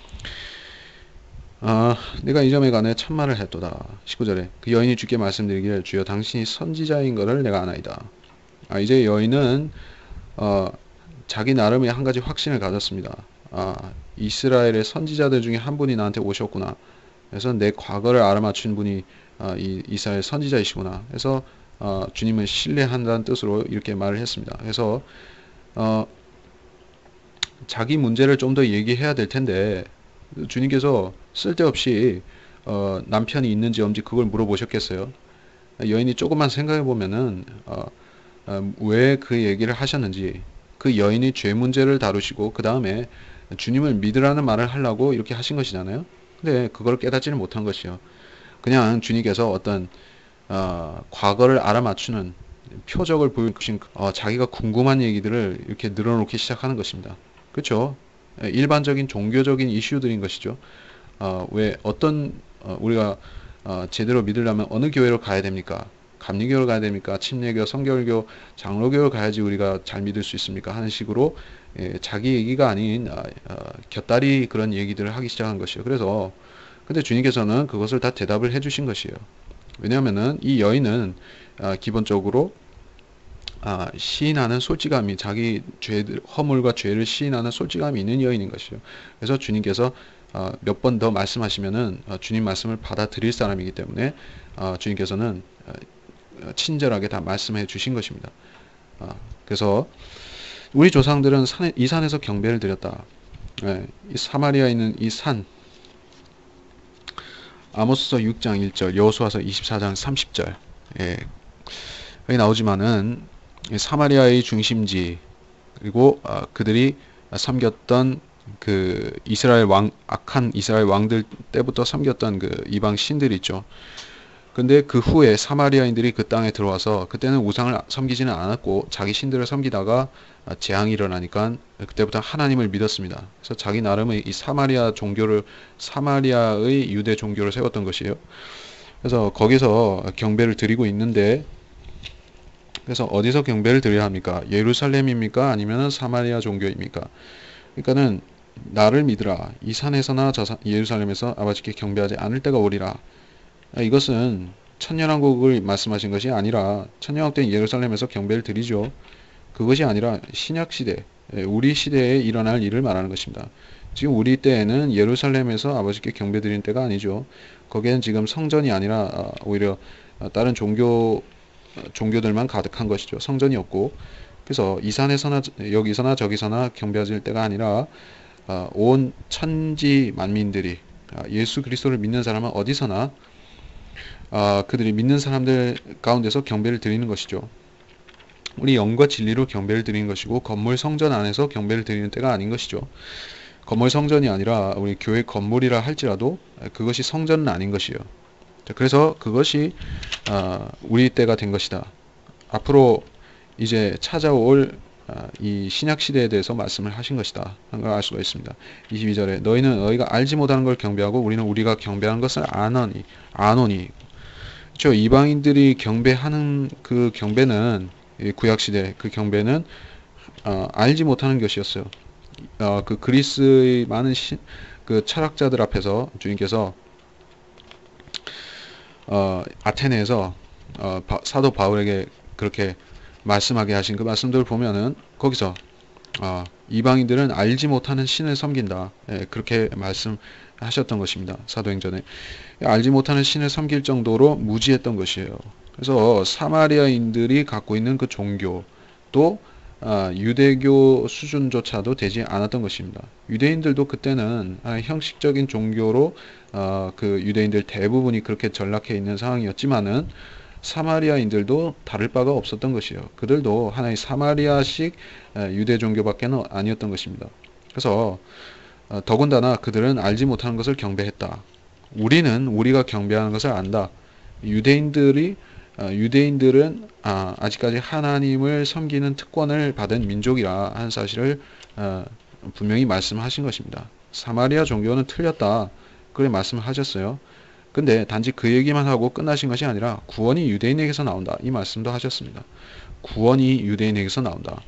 내가 이 점에 관해 참말을 했도다. 19절에 그 여인이 주께 말씀드리기를 주여 당신이 선지자인 것을 내가 아나이다. 이제 여인은 자기 나름의 한 가지 확신을 가졌습니다. 이스라엘의 선지자들 중에 한 분이 나한테 오셨구나. 그래서 내 과거를 알아맞춘 분이 이 이스라엘 선지자이시구나. 그래서 주님을 신뢰한다는 뜻으로 이렇게 말을 했습니다. 그래서 자기 문제를 좀 더 얘기해야 될 텐데 주님께서 쓸데없이 남편이 있는지 없는지 그걸 물어보셨겠어요? 여인이 조금만 생각해 보면은 왜 그 얘기를 하셨는지, 그 여인이 죄 문제를 다루시고 그 다음에 주님을 믿으라는 말을 하려고 이렇게 하신 것이잖아요. 근데 그걸 깨닫지는 못한 것이요. 그냥 주님께서 어떤 과거를 알아맞추는 표적을 보여주신 자기가 궁금한 얘기들을 이렇게 늘어놓기 시작하는 것입니다. 그렇죠? 일반적인 종교적인 이슈들인 것이죠. 왜 어떤 우리가 제대로 믿으려면 어느 교회로 가야 됩니까? 감리교를 가야 됩니까? 침례교, 성결교, 장로교를 가야지 우리가 잘 믿을 수 있습니까? 하는 식으로 자기 얘기가 아닌 곁다리 그런 얘기들을 하기 시작한 것이요. 그래서 근데 주님께서는 그것을 다 대답을 해주신 것이에요. 왜냐하면은 이 여인은 기본적으로 시인하는 솔직함이 자기 허물과 죄를 시인하는 솔직함이 있는 여인인 것이요. 그래서 주님께서 몇 번 더 말씀하시면은 주님 말씀을 받아들일 사람이기 때문에 주님께서는 친절하게 다 말씀해 주신 것입니다. 그래서 우리 조상들은 이 산에서 경배를 드렸다. 이 사마리아에 있는 이 산, 아모스서 6장 1절, 여호수아서 24장 30절 여기 나오지만은 사마리아의 중심지 그리고 그들이 섬겼던 그 이스라엘 악한 이스라엘 왕들 때부터 섬겼던 그 이방 신들이 있죠. 근데 그 후에 사마리아인들이 그 땅에 들어와서 그때는 우상을 섬기지는 않았고 자기 신들을 섬기다가 재앙이 일어나니까 그때부터 하나님을 믿었습니다. 그래서 자기 나름의 이 사마리아의 유대 종교를 세웠던 것이에요. 그래서 거기서 경배를 드리고 있는데 그래서 어디서 경배를 드려야 합니까? 예루살렘입니까? 아니면 사마리아 종교입니까? 그러니까는 나를 믿으라. 이 산에서나 예루살렘에서 아버지께 경배하지 않을 때가 오리라. 이것은 천년왕국을 말씀하신 것이 아니라 천년왕국 때 예루살렘에서 경배를 드리죠. 그것이 아니라 신약시대, 우리 시대에 일어날 일을 말하는 것입니다. 지금 우리 때에는 예루살렘에서 아버지께 경배 드리는 때가 아니죠. 거기에는 지금 성전이 아니라 오히려 다른 종교들만 가득한 것이죠. 성전이 없고. 그래서 이 산에서나 여기서나 저기서나 경배하실 때가 아니라 온 천지 만민들이 예수 그리스도를 믿는 사람은 어디서나 그들이 믿는 사람들 가운데서 경배를 드리는 것이죠. 우리 영과 진리로 경배를 드리는 것이고 건물 성전 안에서 경배를 드리는 때가 아닌 것이죠. 건물 성전이 아니라 우리 교회 건물이라 할지라도 그것이 성전은 아닌 것이에요. 그래서 그것이 우리 때가 된 것이다. 앞으로 이제 찾아올 이 신약 시대에 대해서 말씀을 하신 것이다 하는 걸 알 수가 있습니다. 22절에 너희가 알지 못하는 걸 경배하고 우리는 우리가 경배하는 것을 아노니. 그렇죠. 이방인들이 경배하는 그 경배는 구약 시대 그 경배는 알지 못하는 것이었어요. 그 그리스의 많은 그 철학자들 앞에서 주님께서 아테네에서 사도 바울에게 그렇게 말씀하게 하신 그 말씀들을 보면은 거기서 이방인들은 알지 못하는 신을 섬긴다. 그렇게 말씀하셨던 것입니다. 사도행전에 알지 못하는 신을 섬길 정도로 무지했던 것이에요. 그래서 사마리아인들이 갖고 있는 그 종교 또 유대교 수준조차도 되지 않았던 것입니다. 유대인들도 그때는 형식적인 종교로 그 유대인들 대부분이 그렇게 전락해 있는 상황이었지만은 사마리아인들도 다를 바가 없었던 것이에요. 그들도 하나의 사마리아식 유대 종교밖에는 아니었던 것입니다. 그래서 더군다나 그들은 알지 못하는 것을 경배했다. 우리는 우리가 경배하는 것을 안다. 유대인들이 유대인들은 아직까지 하나님을 섬기는 특권을 받은 민족이라 하는 사실을 분명히 말씀하신 것입니다. 사마리아 종교는 틀렸다. 그렇게 말씀을 하셨어요. 근데 단지 그 얘기만 하고 끝나신 것이 아니라 구원이 유대인에게서 나온다. 이 말씀도 하셨습니다. 구원이 유대인에게서 나온다.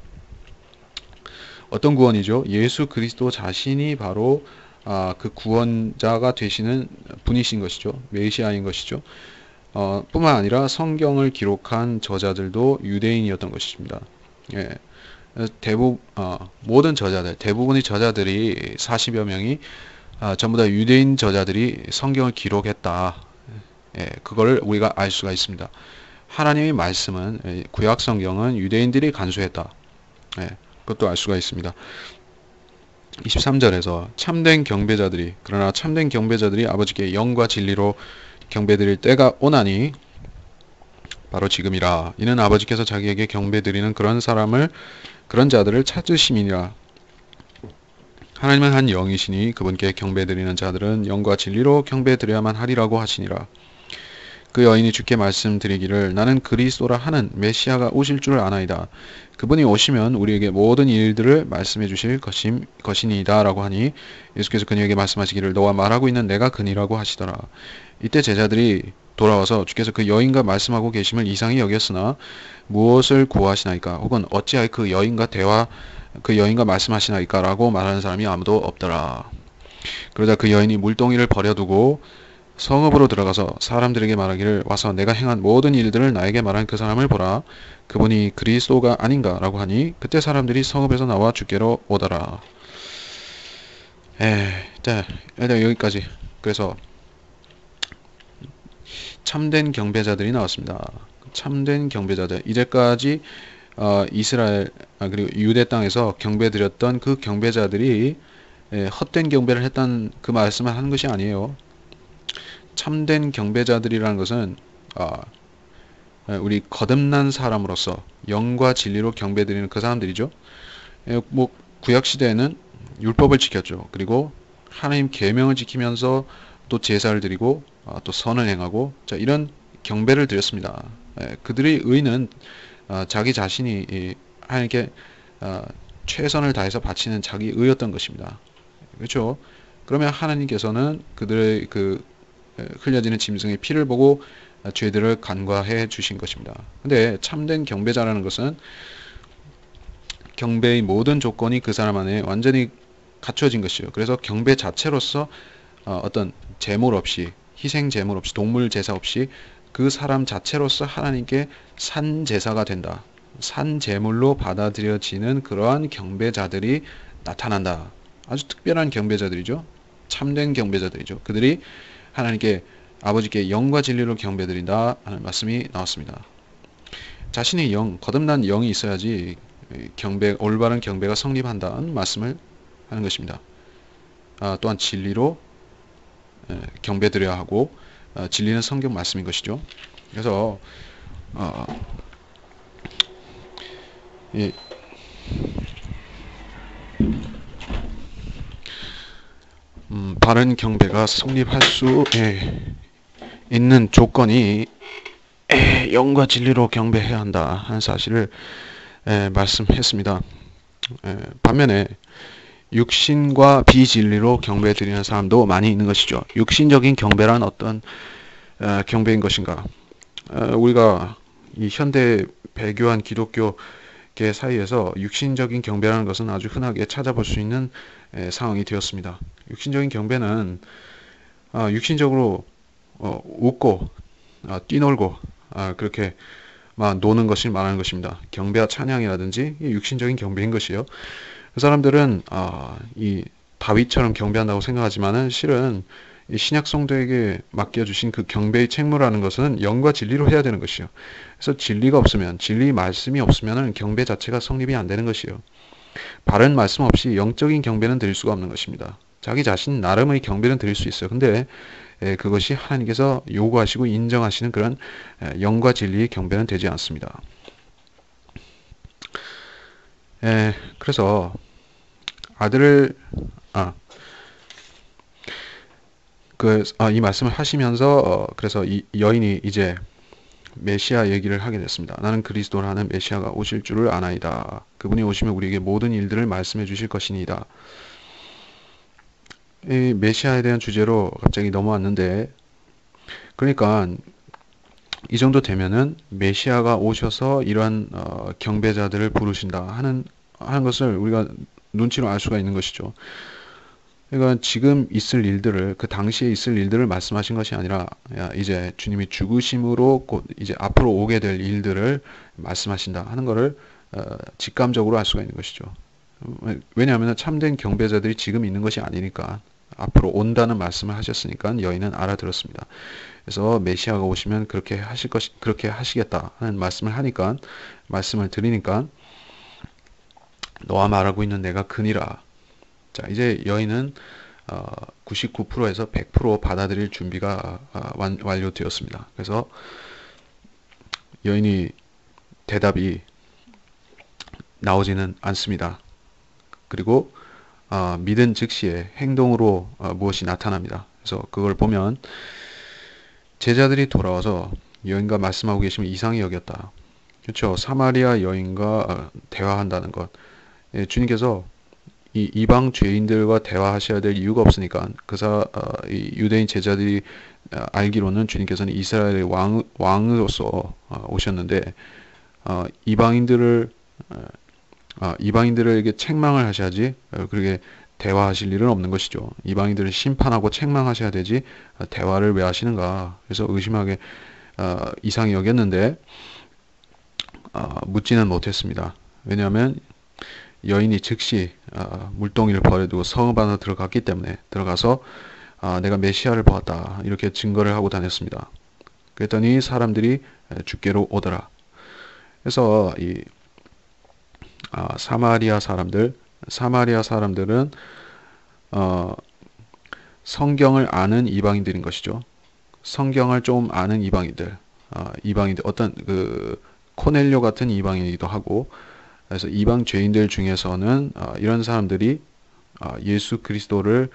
어떤 구원이죠? 예수 그리스도 자신이 바로 그 구원자가 되시는 분이신 것이죠. 메시아인 것이죠. 뿐만 아니라 성경을 기록한 저자들도 유대인이었던 것입니다. 예. 모든 저자들, 대부분의 저자들이 40여 명이 전부 다 유대인 저자들이 성경을 기록했다. 예, 그걸 우리가 알 수가 있습니다. 하나님의 말씀은 구약 성경은 유대인들이 간수했다. 예, 그것도 알 수가 있습니다. 23절에서 그러나 참된 경배자들이 아버지께 영과 진리로 경배드릴 때가 오나니 바로 지금이라. 이는 아버지께서 자기에게 경배드리는 그런 자들을 찾으심이니라. 하나님은 한 영이시니 그분께 경배드리는 자들은 영과 진리로 경배드려야만 하리라고 하시니라. 그 여인이 주께 말씀드리기를 나는 그리스도라 하는 메시아가 오실 줄 아나이다. 그분이 오시면 우리에게 모든 일들을 말씀해 주실 것이니이다 라고 하니 예수께서 그녀에게 말씀하시기를 너와 말하고 있는 내가 그니라고 하시더라. 이때 제자들이 돌아와서 주께서 그 여인과 말씀하고 계심을 이상히 여겼으나 무엇을 구하시나이까 혹은 어찌하여 그 여인과 말씀하시나이까 라고 말하는 사람이 아무도 없더라. 그러자 그 여인이 물동이를 버려두고 성읍으로 들어가서 사람들에게 말하기를 와서 내가 행한 모든 일들을 나에게 말한 그 사람을 보라. 그분이 그리스도가 아닌가 라고 하니 그때 사람들이 성읍에서 나와 주께로 오더라. 자, 일단 여기까지. 그래서 참된 경배자들이 나왔습니다. 참된 경배자들. 이제까지 이스라엘 그리고 유대 땅에서 경배드렸던 그 경배자들이 헛된 경배를 했다는 그 말씀을 하는 것이 아니에요. 참된 경배자들이라는 것은 우리 거듭난 사람으로서 영과 진리로 경배드리는 그 사람들이죠. 뭐 구약 시대에는 율법을 지켰죠. 그리고 하나님 계명을 지키면서 또 제사를 드리고 또 선을 행하고 자 이런 경배를 드렸습니다. 그들의 의는 자기 자신이 하나님께 최선을 다해서 바치는 자기 의였던 것입니다. 그렇죠? 그러면 하나님께서는 그들의 흘려지는 짐승의 피를 보고 죄들을 간과해 주신 것입니다. 근데 참된 경배자라는 것은 경배의 모든 조건이 그 사람 안에 완전히 갖춰진 것이요. 그래서 경배 자체로서 어떤 제물 없이 희생 제물 없이 동물 제사 없이 그 사람 자체로서 하나님께 산 제사가 된다. 산 제물로 받아들여지는 그러한 경배자들이 나타난다. 아주 특별한 경배자들이죠. 참된 경배자들이죠. 그들이 하나님께 아버지께 영과 진리로 경배드린다 하는 말씀이 나왔습니다. 자신의 거듭난 영이 있어야지 올바른 경배가 성립한다는 말씀을 하는 것입니다. 또한 진리로 경배드려야 하고 진리는 성경 말씀인 것이죠. 그래서 바른 경배가 성립할 수 있는 조건이 영과 진리로 경배해야 한다 하는 사실을 말씀했습니다. 반면에 육신과 비진리로 경배 드리는 사람도 많이 있는 것이죠. 육신적인 경배란 어떤 경배인 것인가? 우리가 이 현대 배교한 기독교계 사이에서 육신적인 경배라는 것은 아주 흔하게 찾아볼 수 있는 상황이 되었습니다. 육신적인 경배는 육신적으로 웃고 뛰놀고 그렇게 막 노는 것을 말하는 것입니다. 경배와 찬양이라든지 육신적인 경배인 것이요. 그 사람들은 이 다윗처럼 경배한다고 생각하지만은 실은 이 신약 성도에게 맡겨주신 그 경배의 책무라는 것은 영과 진리로 해야 되는 것이요. 그래서 진리가 없으면 진리 말씀이 없으면은 경배 자체가 성립이 안 되는 것이요. 바른 말씀 없이 영적인 경배는 드릴 수가 없는 것입니다. 자기 자신 나름의 경배는 드릴 수 있어요. 근데 그것이 하나님께서 요구하시고 인정하시는 그런 영과 진리의 경배는 되지 않습니다. 그래서 이 말씀을 하시면서 그래서 이 여인이 이제 메시아 얘기를 하게 됐습니다. 나는 그리스도라는 메시아가 오실 줄을 아나이다. 그분이 오시면 우리에게 모든 일들을 말씀해 주실 것이니이다. 이 메시아에 대한 주제로 갑자기 넘어왔는데, 그러니까 이 정도 되면은 메시아가 오셔서 이러한 경배자들을 부르신다 하는 것을 우리가 눈치로 알 수가 있는 것이죠. 그러니까 지금 있을 일들을, 그 당시에 있을 일들을 말씀하신 것이 아니라 이제 주님이 죽으심으로 곧 이제 앞으로 오게 될 일들을 말씀하신다 하는 것을 직감적으로 알 수가 있는 것이죠. 왜냐하면 참된 경배자들이 지금 있는 것이 아니니까, 앞으로 온다는 말씀을 하셨으니까 여인은 알아들었습니다. 그래서 메시아가 오시면 그렇게 그렇게 하시겠다 하는 말씀을 하니까, 말씀을 드리니까, 너와 말하고 있는 내가 그니라. 자, 이제 여인은 99%에서 100% 받아들일 준비가 완료되었습니다. 그래서 여인이 대답이 나오지는 않습니다. 그리고 믿은 즉시에 행동으로 무엇이 나타납니다. 그래서 그걸 보면 제자들이 돌아와서 여인과 말씀하고 계시면 이상히 여겼다. 그렇죠. 사마리아 여인과 대화한다는 것. 예, 주님께서 이 이방 죄인들과 대화하셔야 될 이유가 없으니까 이 유대인 제자들이 알기로는 주님께서는 이스라엘의 왕으로서 오셨는데 이방인들을 이방인들에게 책망을 하셔야지 그렇게 대화하실 일은 없는 것이죠. 이방인들을 심판하고 책망하셔야 되지 대화를 왜 하시는가. 그래서 의심하게 이상히 여겼는데 묻지는 못했습니다. 왜냐하면 여인이 즉시 물동이를 버려두고 성읍 안으로 들어갔기 때문에, 들어가서 내가 메시아를 보았다 이렇게 증거를 하고 다녔습니다. 그랬더니 사람들이 주께로 오더라. 그래서 이 사마리아 사람들은 성경을 아는 이방인들인 것이죠. 성경을 좀 아는 이방인들, 어떤 그 코넬료 같은 이방인이기도 하고, 그래서 이방 죄인들 중에서는 이런 사람들이 예수 그리스도를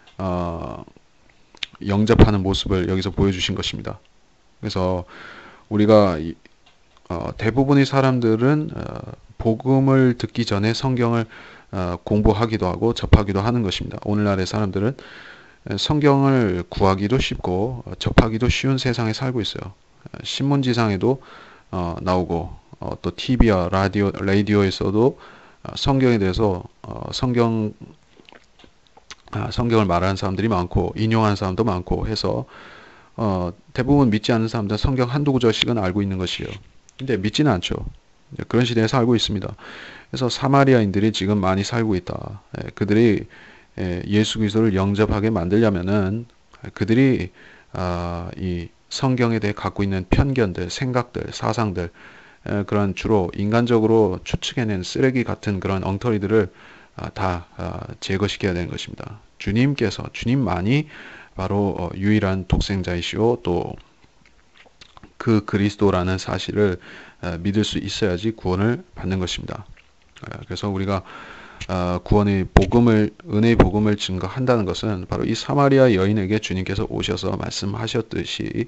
영접하는 모습을 여기서 보여주신 것입니다. 그래서 우리가 대부분의 사람들은 복음을 듣기 전에 성경을 공부하기도 하고 접하기도 하는 것입니다. 오늘날의 사람들은 성경을 구하기도 쉽고 접하기도 쉬운 세상에 살고 있어요. 신문지상에도 나오고 또 TV와 라디오에서도 성경에 대해서 성경을 말하는 사람들이 많고 인용하는 사람도 많고 해서 대부분 믿지 않는 사람들은 성경 한두 구절씩은 알고 있는 것이에요. 근데 믿지는 않죠. 그런 시대에 살고 있습니다. 그래서 사마리아인들이 지금 많이 살고 있다. 그들이 예수 그리스도를 영접하게 만들려면은 그들이 이 성경에 대해 갖고 있는 편견들, 생각들, 사상들, 그런 주로 인간적으로 추측해낸 쓰레기 같은 그런 엉터리들을 다 제거시켜야 되는 것입니다. 주님만이 바로 유일한 독생자이시오, 또 그 그리스도라는 사실을 믿을 수 있어야지 구원을 받는 것입니다. 그래서 우리가 은혜의 복음을 증거한다는 것은 바로 이 사마리아 여인에게 주님께서 오셔서 말씀하셨듯이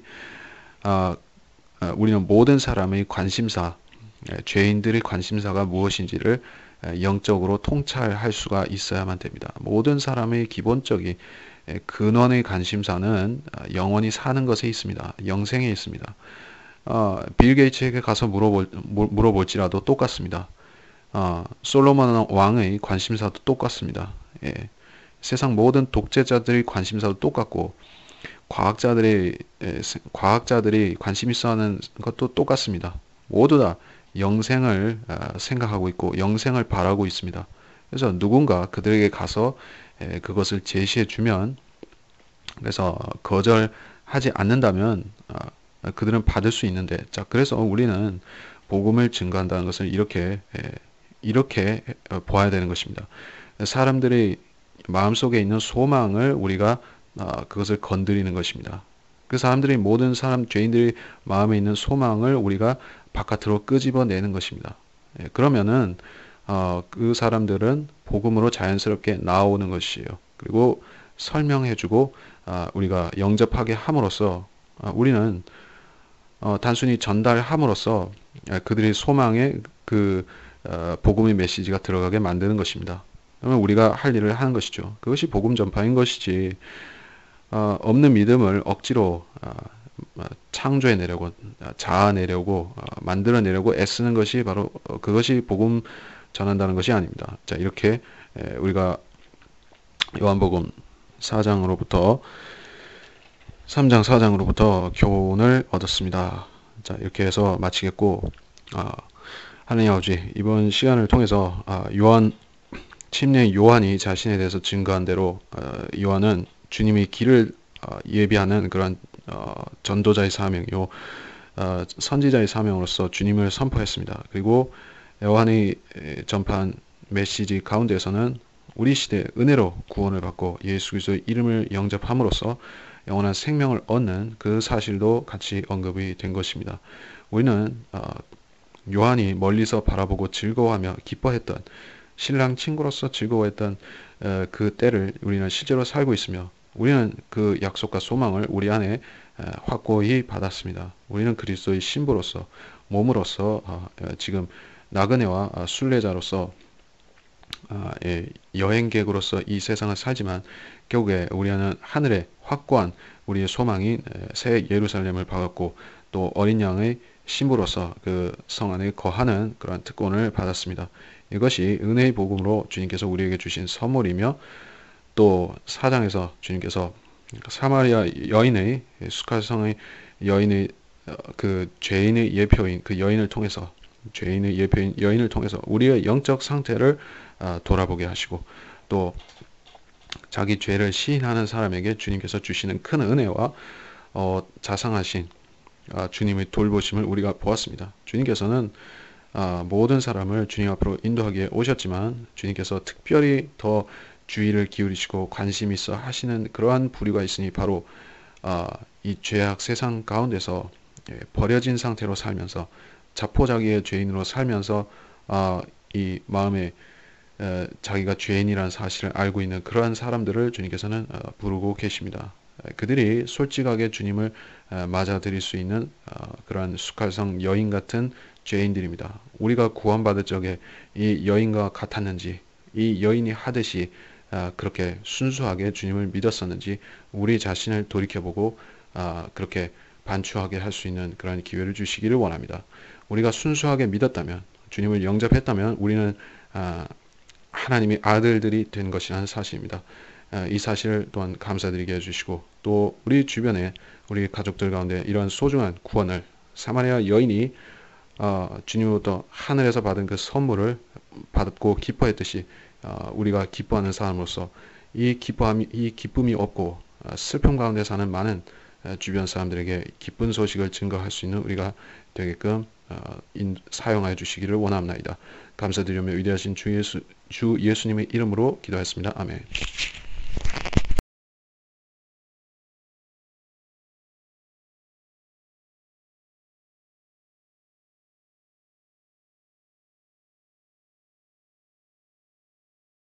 우리는 모든 사람의 관심사, 죄인들의 관심사가 무엇인지를 영적으로 통찰할 수가 있어야만 됩니다. 모든 사람의 기본적인 근원의 관심사는 영원히 사는 것에 있습니다. 영생에 있습니다. 빌 게이츠에게 가서 물어볼지라도 똑같습니다. 솔로몬 왕의 관심사도 똑같습니다. 예. 세상 모든 독재자들의 관심사도 똑같고 과학자들이 관심 있어하는 것도 똑같습니다. 모두 다 영생을 생각하고 있고 영생을 바라고 있습니다. 그래서 누군가 그들에게 가서 그것을 제시해 주면, 그래서 거절하지 않는다면 그들은 받을 수 있는데, 자, 그래서 우리는 복음을 증거한다는 것을 이렇게 보아야 되는 것입니다. 사람들의 마음속에 있는 소망을 우리가 그것을 건드리는 것입니다. 그 모든 죄인들의 마음에 있는 소망을 우리가 바깥으로 끄집어내는 것입니다. 그러면은 그 사람들은 복음으로 자연스럽게 나오는 것이에요. 그리고 설명해주고 우리가 영접하게 함으로써 우리는 단순히 전달함으로써 그들의 소망에 그 복음의 메시지가 들어가게 만드는 것입니다. 그러면 우리가 할 일을 하는 것이죠. 그것이 복음 전파인 것이지 없는 믿음을 억지로 창조해내려고 자아내려고 만들어내려고 애쓰는 것이 바로 그것이 복음 전한다는 것이 아닙니다. 자, 이렇게 우리가 요한복음 4장으로부터 3장 4장으로부터 교훈을 얻었습니다. 자, 이렇게 해서 마치겠고 하나님 아버지, 이번 시간을 통해서 침례 요한이 자신에 대해서 증거한 대로 요한은 주님의 길을 예비하는 그런 전도자의 사명이요 선지자의 사명으로서 주님을 선포했습니다. 그리고 요한이 전파한 메시지 가운데에서는 우리 시대에 은혜로 구원을 받고 예수 그리스도의 이름을 영접함으로써 영원한 생명을 얻는 그 사실도 같이 언급이 된 것입니다. 우리는 요한이 멀리서 바라보고 즐거워하며 기뻐했던 신랑 친구로서 즐거워했던 그 때를 우리는 실제로 살고 있으며 우리는 그 약속과 소망을 우리 안에 확고히 받았습니다. 우리는 그리스도의 신부로서 몸으로서 지금 나그네와 순례자로서 여행객으로서 이 세상을 살지만 결국에 우리는 하늘의 확고한 우리의 소망인 새 예루살렘을 받았고 또 어린 양의 신부로서 그 성 안에 거하는 그런 특권을 받았습니다. 이것이 은혜의 복음으로 주님께서 우리에게 주신 선물이며 또 4장에서 주님께서 사마리아 여인의 수칼성의 여인의 그 죄인의 예표인 그 여인을 통해서 죄인의 예표인 여인을 통해서 우리의 영적 상태를 돌아보게 하시고 또 자기 죄를 시인하는 사람에게 주님께서 주시는 큰 은혜와 자상하신 주님의 돌보심을 우리가 보았습니다. 주님께서는 모든 사람을 주님 앞으로 인도하기에 오셨지만 주님께서 특별히 더 주의를 기울이시고 관심 있어 하시는 그러한 부류가 있으니 바로 이 죄악 세상 가운데서 버려진 상태로 살면서 자포자기의 죄인으로 살면서 이 마음에 자기가 죄인이라는 사실을 알고 있는 그러한 사람들을 주님께서는 부르고 계십니다. 그들이 솔직하게 주님을 맞아들일 수 있는 그러한 수칼성 여인 같은 죄인들입니다. 우리가 구원받을 적에 이 여인과 같았는지 이 여인이 하듯이 그렇게 순수하게 주님을 믿었었는지 우리 자신을 돌이켜보고 그렇게 반추하게 할 수 있는 그런 기회를 주시기를 원합니다. 우리가 순수하게 믿었다면 주님을 영접했다면 우리는 하나님의 아들들이 된 것이라는 사실입니다. 이 사실 또한 감사드리게 해주시고 또 우리 주변에 우리 가족들 가운데 이러한 소중한 구원을 사마리아 여인이 주님으로부터 하늘에서 받은 그 선물을 받고 기뻐했듯이 우리가 기뻐하는 사람으로서 이 기쁨이 없고 슬픔 가운데 사는 많은 주변 사람들에게 기쁜 소식을 증거할 수 있는 우리가 되게끔 사용하여 주시기를 원합니다. 감사드리며 위대하신 주 예수님의 이름으로 기도했습니다. 아멘.